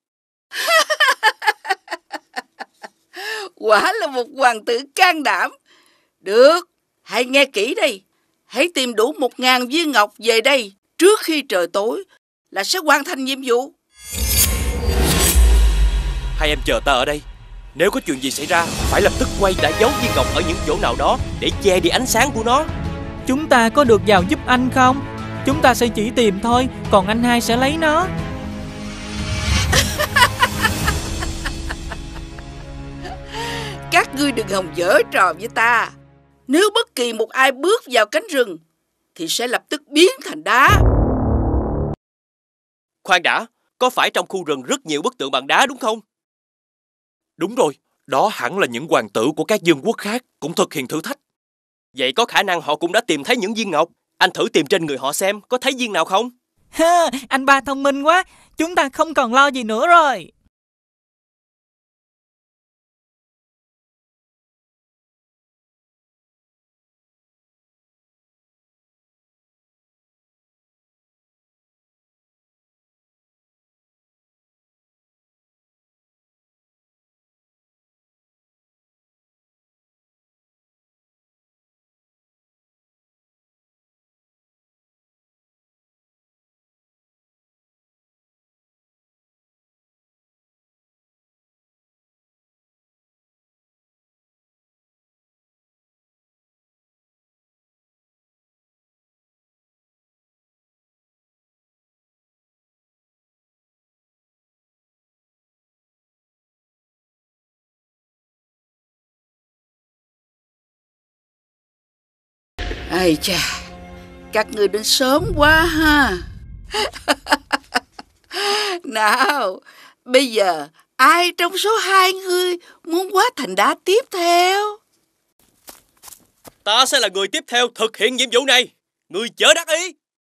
Quả là một hoàng tử can đảm. Được, hãy nghe kỹ đây. Hãy tìm đủ một ngàn viên ngọc về đây trước khi trời tối là sẽ hoàn thành nhiệm vụ. Hai em chờ ta ở đây. Nếu có chuyện gì xảy ra, phải lập tức quay đã giấu viên ngọc ở những chỗ nào đó để che đi ánh sáng của nó. Chúng ta có được vào giúp anh không? Chúng ta sẽ chỉ tìm thôi, còn anh hai sẽ lấy nó. Các ngươi đừng hòng giở trò với ta. Nếu bất kỳ một ai bước vào cánh rừng thì sẽ lập tức biến thành đá. Khoan đã, có phải trong khu rừng rất nhiều bức tượng bằng đá đúng không? Đúng rồi, đó hẳn là những hoàng tử của các vương quốc khác cũng thực hiện thử thách. Vậy có khả năng họ cũng đã tìm thấy những viên ngọc. Anh thử tìm trên người họ xem có thấy viên nào không? Ha, anh ba thông minh quá. Chúng ta không còn lo gì nữa rồi. Ây chà, các ngươi đến sớm quá ha. Nào, bây giờ ai trong số hai ngươi muốn hóa thành đá tiếp theo? Ta sẽ là người tiếp theo thực hiện nhiệm vụ này. Ngươi chớ đắc ý.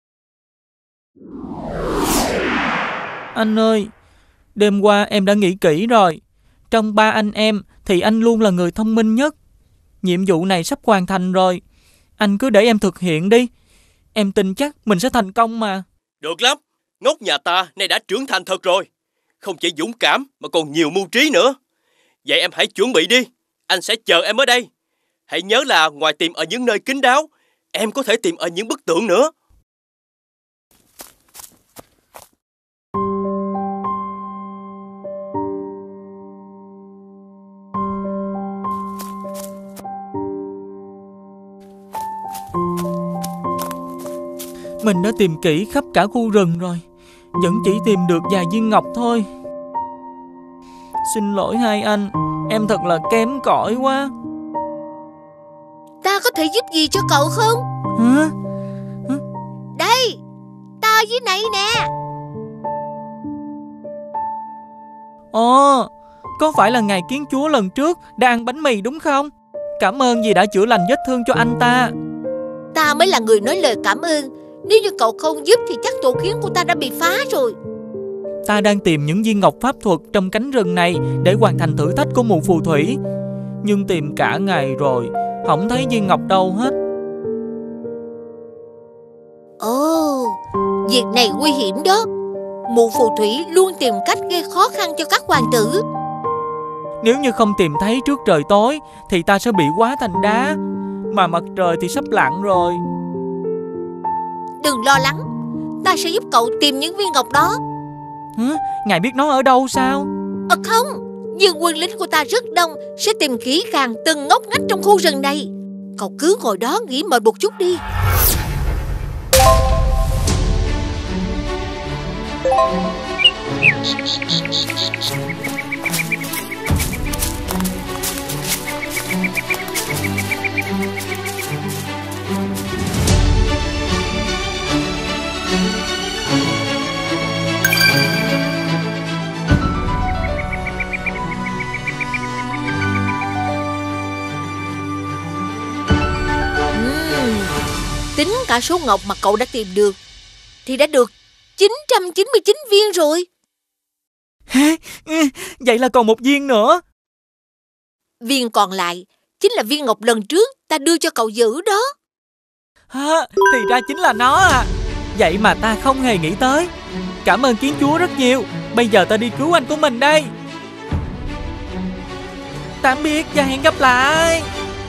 Anh ơi, đêm qua em đã nghĩ kỹ rồi. Trong ba anh em thì anh luôn là người thông minh nhất. Nhiệm vụ này sắp hoàn thành rồi. Anh cứ để em thực hiện đi. Em tin chắc mình sẽ thành công mà. Được lắm. Ngốc nhà ta nay đã trưởng thành thật rồi. Không chỉ dũng cảm mà còn nhiều mưu trí nữa. Vậy em hãy chuẩn bị đi. Anh sẽ chờ em ở đây. Hãy nhớ là ngoài tìm ở những nơi kín đáo, em có thể tìm ở những bức tượng nữa. Mình đã tìm kỹ khắp cả khu rừng rồi, vẫn chỉ tìm được vài viên ngọc thôi. Xin lỗi hai anh, em thật là kém cỏi quá. Ta có thể giúp gì cho cậu không? Hả? Hả? Đây, ta dưới này nè. Ồ, có phải là ngài kiến chúa lần trước đã ăn bánh mì đúng không? Cảm ơn vì đã chữa lành vết thương cho anh ta. Ta mới là người nói lời cảm ơn. Nếu như cậu không giúp thì chắc tổ kiến của ta đã bị phá rồi. Ta đang tìm những viên ngọc pháp thuật trong cánh rừng này để hoàn thành thử thách của mụ phù thủy. Nhưng tìm cả ngày rồi, không thấy viên ngọc đâu hết. Ồ, việc này nguy hiểm đó. Mụ phù thủy luôn tìm cách gây khó khăn cho các hoàng tử. Nếu như không tìm thấy trước trời tối thì ta sẽ bị hóa thành đá. Mà mặt trời thì sắp lặn rồi. Đừng lo lắng, ta sẽ giúp cậu tìm những viên ngọc đó. Hả? Ngài biết nó ở đâu sao? Ờ không, nhưng quân lính của ta rất đông, sẽ tìm kỹ càng từng ngóc ngách trong khu rừng này. Cậu cứ ngồi đó nghỉ mệt một chút đi. Tính cả số ngọc mà cậu đã tìm được thì đã được chín trăm chín mươi chín viên rồi. Vậy là còn một viên nữa. Viên còn lại chính là viên ngọc lần trước ta đưa cho cậu giữ đó. À, thì ra chính là nó à. Vậy mà ta không hề nghĩ tới. Cảm ơn kiến chúa rất nhiều. Bây giờ ta đi cứu anh của mình đây. Tạm biệt và hẹn gặp lại.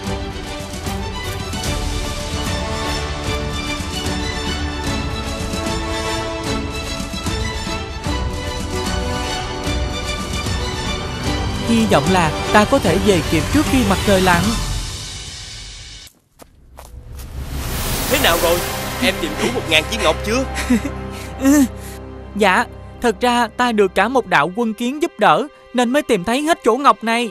Hy vọng là ta có thể về kịp trước khi mặt trời lặn. Thế nào rồi? Em tìm đủ một ngàn viên ngọc chưa? Dạ, thật ra ta được cả một đạo quân kiến giúp đỡ nên mới tìm thấy hết chỗ ngọc này.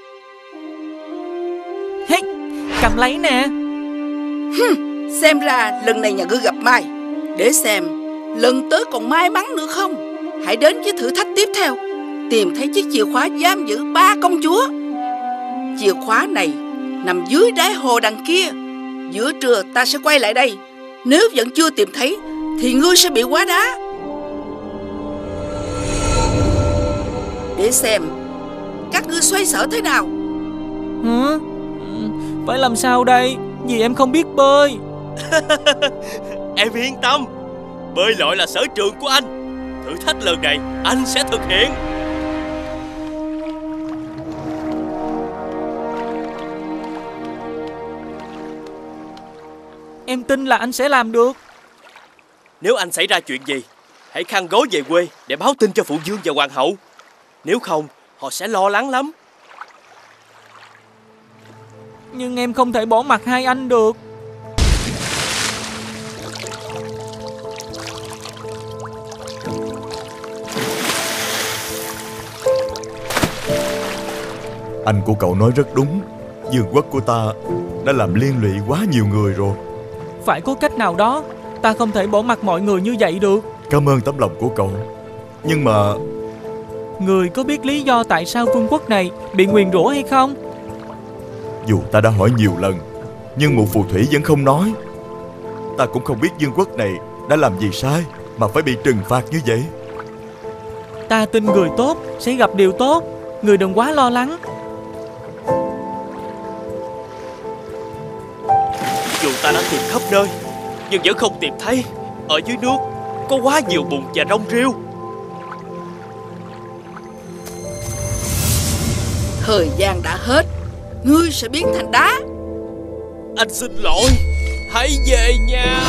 Hey, cầm lấy nè. Xem ra lần này nhà ngươi gặp may. Để xem lần tới còn may mắn nữa không. Hãy đến với thử thách tiếp theo. Tìm thấy chiếc chìa khóa giam giữ ba công chúa. Chìa khóa này nằm dưới đáy hồ đằng kia. Giữa trưa ta sẽ quay lại đây. Nếu vẫn chưa tìm thấy thì ngươi sẽ bị hóa đá. Để xem các ngươi xoay sở thế nào. Hả? Phải làm sao đây? Vì em không biết bơi. Em yên tâm, bơi lội là sở trường của anh. Thử thách lần này anh sẽ thực hiện. Em tin là anh sẽ làm được. Nếu anh xảy ra chuyện gì, hãy khăn gói về quê để báo tin cho phụ vương và hoàng hậu. Nếu không, họ sẽ lo lắng lắm. Nhưng em không thể bỏ mặc hai anh được. Anh của cậu nói rất đúng. Vương quốc của ta đã làm liên lụy quá nhiều người rồi. Phải có cách nào đó. Ta không thể bỏ mặc mọi người như vậy được. Cảm ơn tấm lòng của cậu. Nhưng mà Người có biết lý do tại sao vương quốc này bị nguyền rủa hay không? dù ta đã hỏi nhiều lần, nhưng mụ phù thủy vẫn không nói. Ta cũng không biết vương quốc này đã làm gì sai mà phải bị trừng phạt như vậy. Ta tin người tốt sẽ gặp điều tốt. Người đừng quá lo lắng. Dù ta đã tìm khắp nơi, nhưng vẫn không tìm thấy. Ở dưới nước có quá nhiều bùn và rong rêu. Thời gian đã hết. Ngươi sẽ biến thành đá. Anh xin lỗi. Hãy về nhà.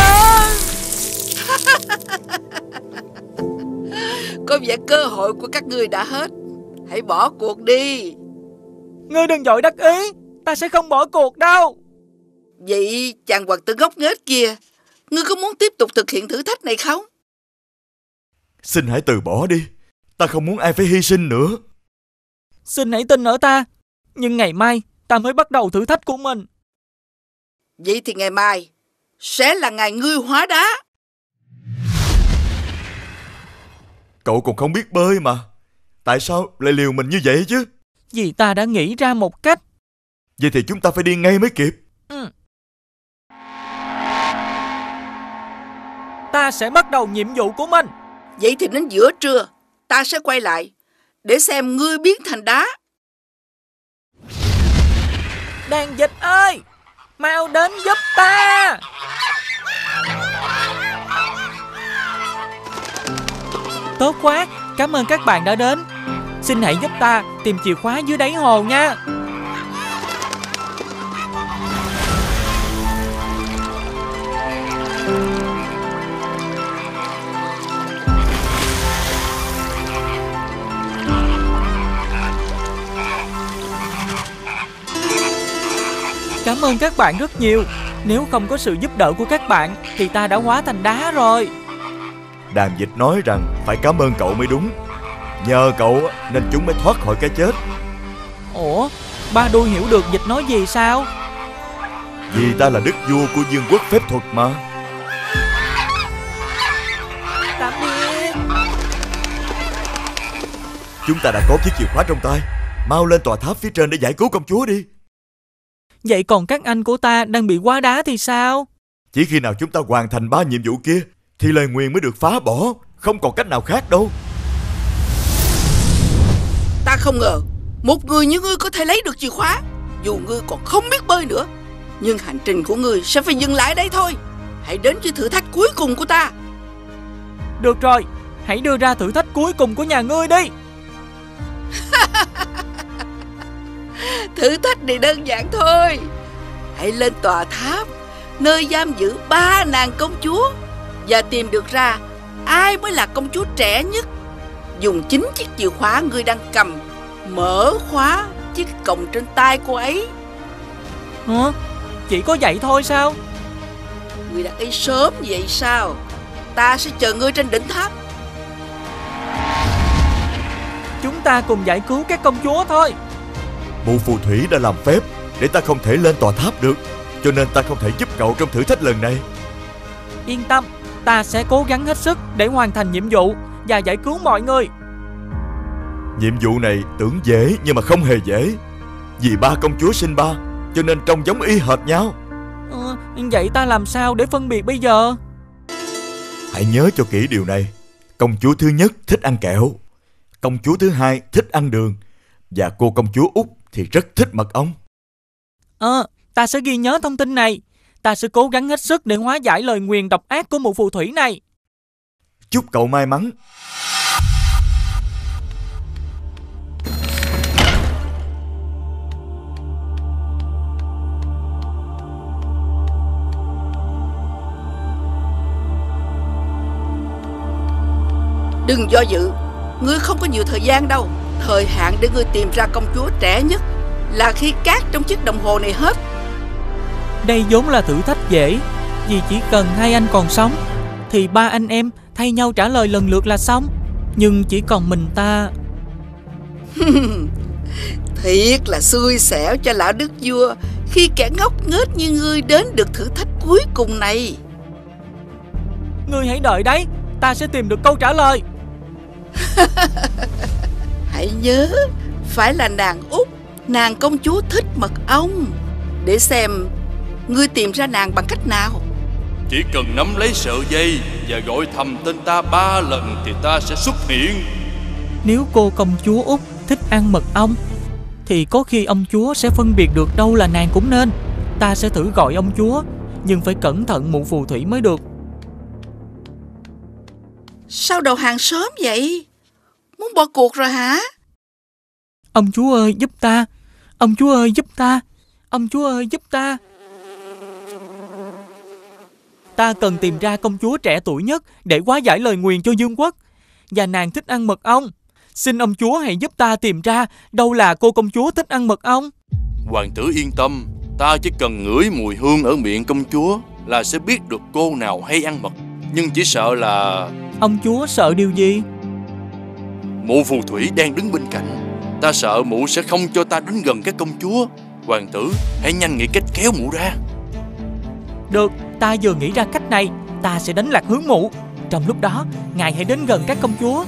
Có vẻ cơ hội của các ngươi đã hết. Hãy bỏ cuộc đi. Ngươi đừng vội đắc ý. Ta sẽ không bỏ cuộc đâu. Vậy chàng hoàng tử ngốc nghếch kia, ngươi có muốn tiếp tục thực hiện thử thách này không? Xin hãy từ bỏ đi. Ta không muốn ai phải hy sinh nữa. Xin hãy tin ở ta. Nhưng ngày mai ta mới bắt đầu thử thách của mình. Vậy thì ngày mai sẽ là ngày ngươi hóa đá. Cậu còn không biết bơi mà. Tại sao lại liều mình như vậy chứ? Vì ta đã nghĩ ra một cách. Vậy thì chúng ta phải đi ngay mới kịp. Ừ. Ta sẽ bắt đầu nhiệm vụ của mình. Vậy thì đến giữa trưa ta sẽ quay lại để xem ngươi biến thành đá. Đàn vịt ơi, mau đến giúp ta. Tốt quá, cảm ơn các bạn đã đến. Xin hãy giúp ta tìm chìa khóa dưới đáy hồ nha. Cảm ơn các bạn rất nhiều. Nếu không có sự giúp đỡ của các bạn thì ta đã hóa thành đá rồi. Đàn vịt nói rằng phải cảm ơn cậu mới đúng. Nhờ cậu nên chúng mới thoát khỏi cái chết. Ủa, ba đuôi hiểu được vịt nói gì sao? Vì ta là đức vua của vương quốc phép thuật mà. Tạm biệt. Chúng ta đã có chiếc chìa khóa trong tay. Mau lên tòa tháp phía trên để giải cứu công chúa đi. Vậy còn các anh của ta đang bị hóa đá thì sao? Chỉ khi nào chúng ta hoàn thành ba nhiệm vụ kia thì lời nguyền mới được phá bỏ. Không còn cách nào khác đâu. Ta không ngờ một người như ngươi có thể lấy được chìa khóa. Dù ngươi còn không biết bơi nữa, nhưng hành trình của ngươi sẽ phải dừng lại đây thôi. Hãy đến với thử thách cuối cùng của ta. Được rồi, hãy đưa ra thử thách cuối cùng của nhà ngươi đi. Thử thách này đơn giản thôi. Hãy lên tòa tháp nơi giam giữ ba nàng công chúa và tìm được ra ai mới là công chúa trẻ nhất. Dùng chính chiếc chìa khóa ngươi đang cầm mở khóa chiếc còng trên tay cô ấy. Hả? Chỉ có vậy thôi sao? Ngươi đặt ấy sớm vậy sao? Ta sẽ chờ ngươi trên đỉnh tháp. Chúng ta cùng giải cứu các công chúa thôi. Mụ phù thủy đã làm phép để ta không thể lên tòa tháp được, cho nên ta không thể giúp cậu trong thử thách lần này. Yên tâm, ta sẽ cố gắng hết sức để hoàn thành nhiệm vụ và giải cứu mọi người. Nhiệm vụ này tưởng dễ nhưng mà không hề dễ. Vì ba công chúa sinh ba cho nên trông giống y hệt nhau. ờ, Vậy ta làm sao để phân biệt bây giờ? Hãy nhớ cho kỹ điều này. Công chúa thứ nhất thích ăn kẹo, công chúa thứ hai thích ăn đường, và cô công chúa út thì rất thích mật ong. Ờ, ta sẽ ghi nhớ thông tin này. Ta sẽ cố gắng hết sức để hóa giải lời nguyền độc ác của mụ phù thủy này. Chúc cậu may mắn. Đừng do dự. Ngươi không có nhiều thời gian đâu. Thời hạn để ngươi tìm ra công chúa trẻ nhất là khi cát trong chiếc đồng hồ này hết. Đây vốn là thử thách dễ. Vì chỉ cần hai anh còn sống thì ba anh em thay nhau trả lời lần lượt là xong. Nhưng chỉ còn mình ta. Thiệt là xui xẻo cho lão đức vua khi kẻ ngốc nghếch như ngươi đến được thử thách cuối cùng này. Ngươi hãy đợi đấy, ta sẽ tìm được câu trả lời. Hãy nhớ, phải là nàng Út, nàng công chúa thích mật ong. Để xem ngươi tìm ra nàng bằng cách nào. Chỉ cần nắm lấy sợi dây và gọi thầm tên ta ba lần thì ta sẽ xuất hiện. Nếu cô công chúa Út thích ăn mật ong thì có khi ông chúa sẽ phân biệt được đâu là nàng cũng nên. Ta sẽ thử gọi ông chúa, nhưng phải cẩn thận mụ phù thủy mới được. Sao đầu hàng sớm vậy? Muốn bỏ cuộc rồi hả? Ông chúa ơi giúp ta, ông chúa ơi giúp ta, ông chúa ơi giúp ta. Ta cần tìm ra công chúa trẻ tuổi nhất để hóa giải lời nguyền cho Dương quốc. Và nàng thích ăn mật ong. Xin ông chúa hãy giúp ta tìm ra đâu là cô công chúa thích ăn mật ong. Hoàng tử yên tâm, ta chỉ cần ngửi mùi hương ở miệng công chúa là sẽ biết được cô nào hay ăn mật. Nhưng chỉ sợ là... Ông chúa sợ điều gì? Mụ phù thủy đang đứng bên cạnh. Ta sợ mụ sẽ không cho ta đến gần các công chúa. Hoàng tử hãy nhanh nghĩ cách kéo mụ ra. Được, ta vừa nghĩ ra cách này. Ta sẽ đánh lạc hướng mụ. Trong lúc đó, ngài hãy đến gần các công chúa.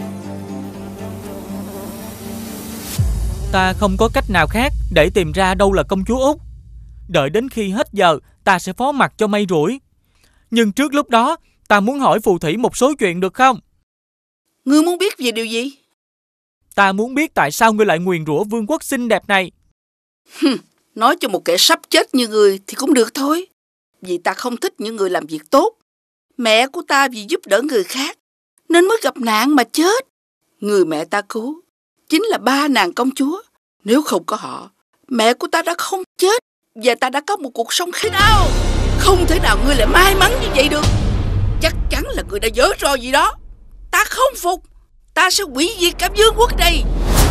Ta không có cách nào khác để tìm ra đâu là công chúa Út. Đợi đến khi hết giờ, ta sẽ phó mặc cho may rủi. Nhưng trước lúc đó, ta muốn hỏi phù thủy một số chuyện được không? Ngươi muốn biết về điều gì? Ta muốn biết tại sao ngươi lại nguyền rủa vương quốc xinh đẹp này. Nói cho một kẻ sắp chết như ngươi thì cũng được thôi. Vì ta không thích những người làm việc tốt. Mẹ của ta vì giúp đỡ người khác nên mới gặp nạn mà chết. Người mẹ ta cứu chính là ba nàng công chúa. Nếu không có họ, mẹ của ta đã không chết và ta đã có một cuộc sống khác nào. Không thể nào ngươi lại may mắn như vậy được. Chắc chắn là ngươi đã giở trò gì đó. Ta không phục. Ta sẽ hủy diệt cả vương quốc này.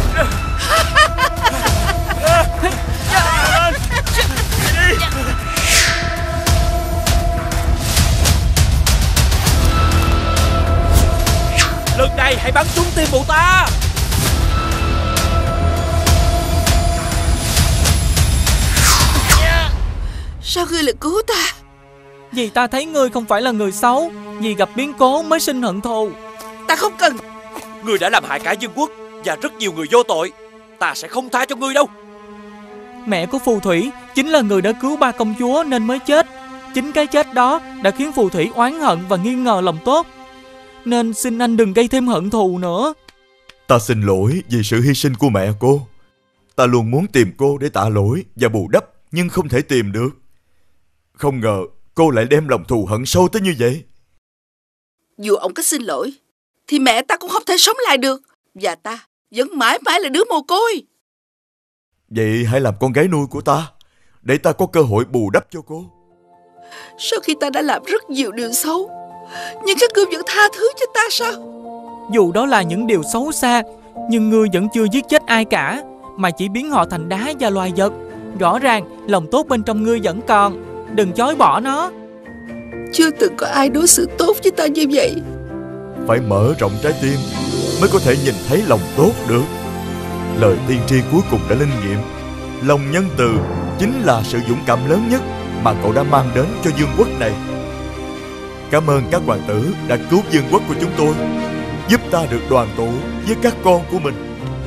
Lần này hãy bắn trúng tim mụ ta. Sao ngươi lại cứu ta? Vì ta thấy ngươi không phải là người xấu. Vì gặp biến cố mới sinh hận thù. Ta không cần. Ngươi đã làm hại cả vương quốc và rất nhiều người vô tội. Ta sẽ không tha cho ngươi đâu. Mẹ của phù thủy chính là người đã cứu ba công chúa nên mới chết. Chính cái chết đó đã khiến phù thủy oán hận và nghi ngờ lòng tốt. Nên xin anh đừng gây thêm hận thù nữa. Ta xin lỗi vì sự hy sinh của mẹ cô. Ta luôn muốn tìm cô để tạ lỗi và bù đắp, nhưng không thể tìm được. Không ngờ cô lại đem lòng thù hận sâu tới như vậy. Dù ông có xin lỗi thì mẹ ta cũng không thể sống lại được. Và ta vẫn mãi mãi là đứa mồ côi. Vậy hãy làm con gái nuôi của ta, để ta có cơ hội bù đắp cho cô. Sau khi ta đã làm rất nhiều điều xấu, nhưng các ngươi vẫn tha thứ cho ta sao? Dù đó là những điều xấu xa, nhưng ngươi vẫn chưa giết chết ai cả, mà chỉ biến họ thành đá và loài vật. Rõ ràng lòng tốt bên trong ngươi vẫn còn. Đừng chối bỏ nó. Chưa từng có ai đối xử tốt với ta như vậy. Phải mở rộng trái tim mới có thể nhìn thấy lòng tốt được. Lời tiên tri cuối cùng đã linh nghiệm. Lòng nhân từ chính là sự dũng cảm lớn nhất mà cậu đã mang đến cho vương quốc này. Cảm ơn các hoàng tử đã cứu vương quốc của chúng tôi, giúp ta được đoàn tụ với các con của mình.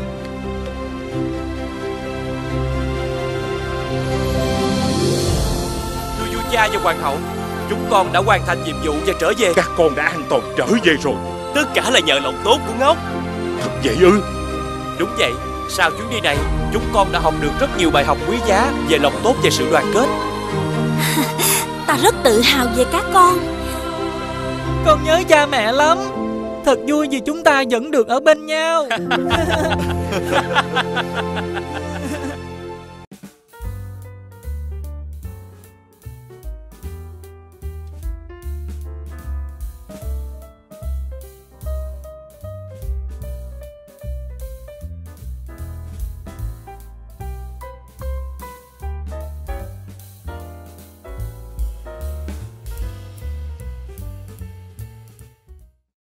Thưa vua cha và hoàng hậu, chúng con đã hoàn thành nhiệm vụ và trở về. Các con đã an toàn trở về rồi. Tất cả là nhờ lòng tốt của Ngốc. Thật vậy ư? Đúng vậy. Sau chuyến đi này, chúng con đã học được rất nhiều bài học quý giá về lòng tốt và sự đoàn kết. Ta rất tự hào về các con. Con nhớ cha mẹ lắm. Thật vui vì chúng ta vẫn được ở bên nhau.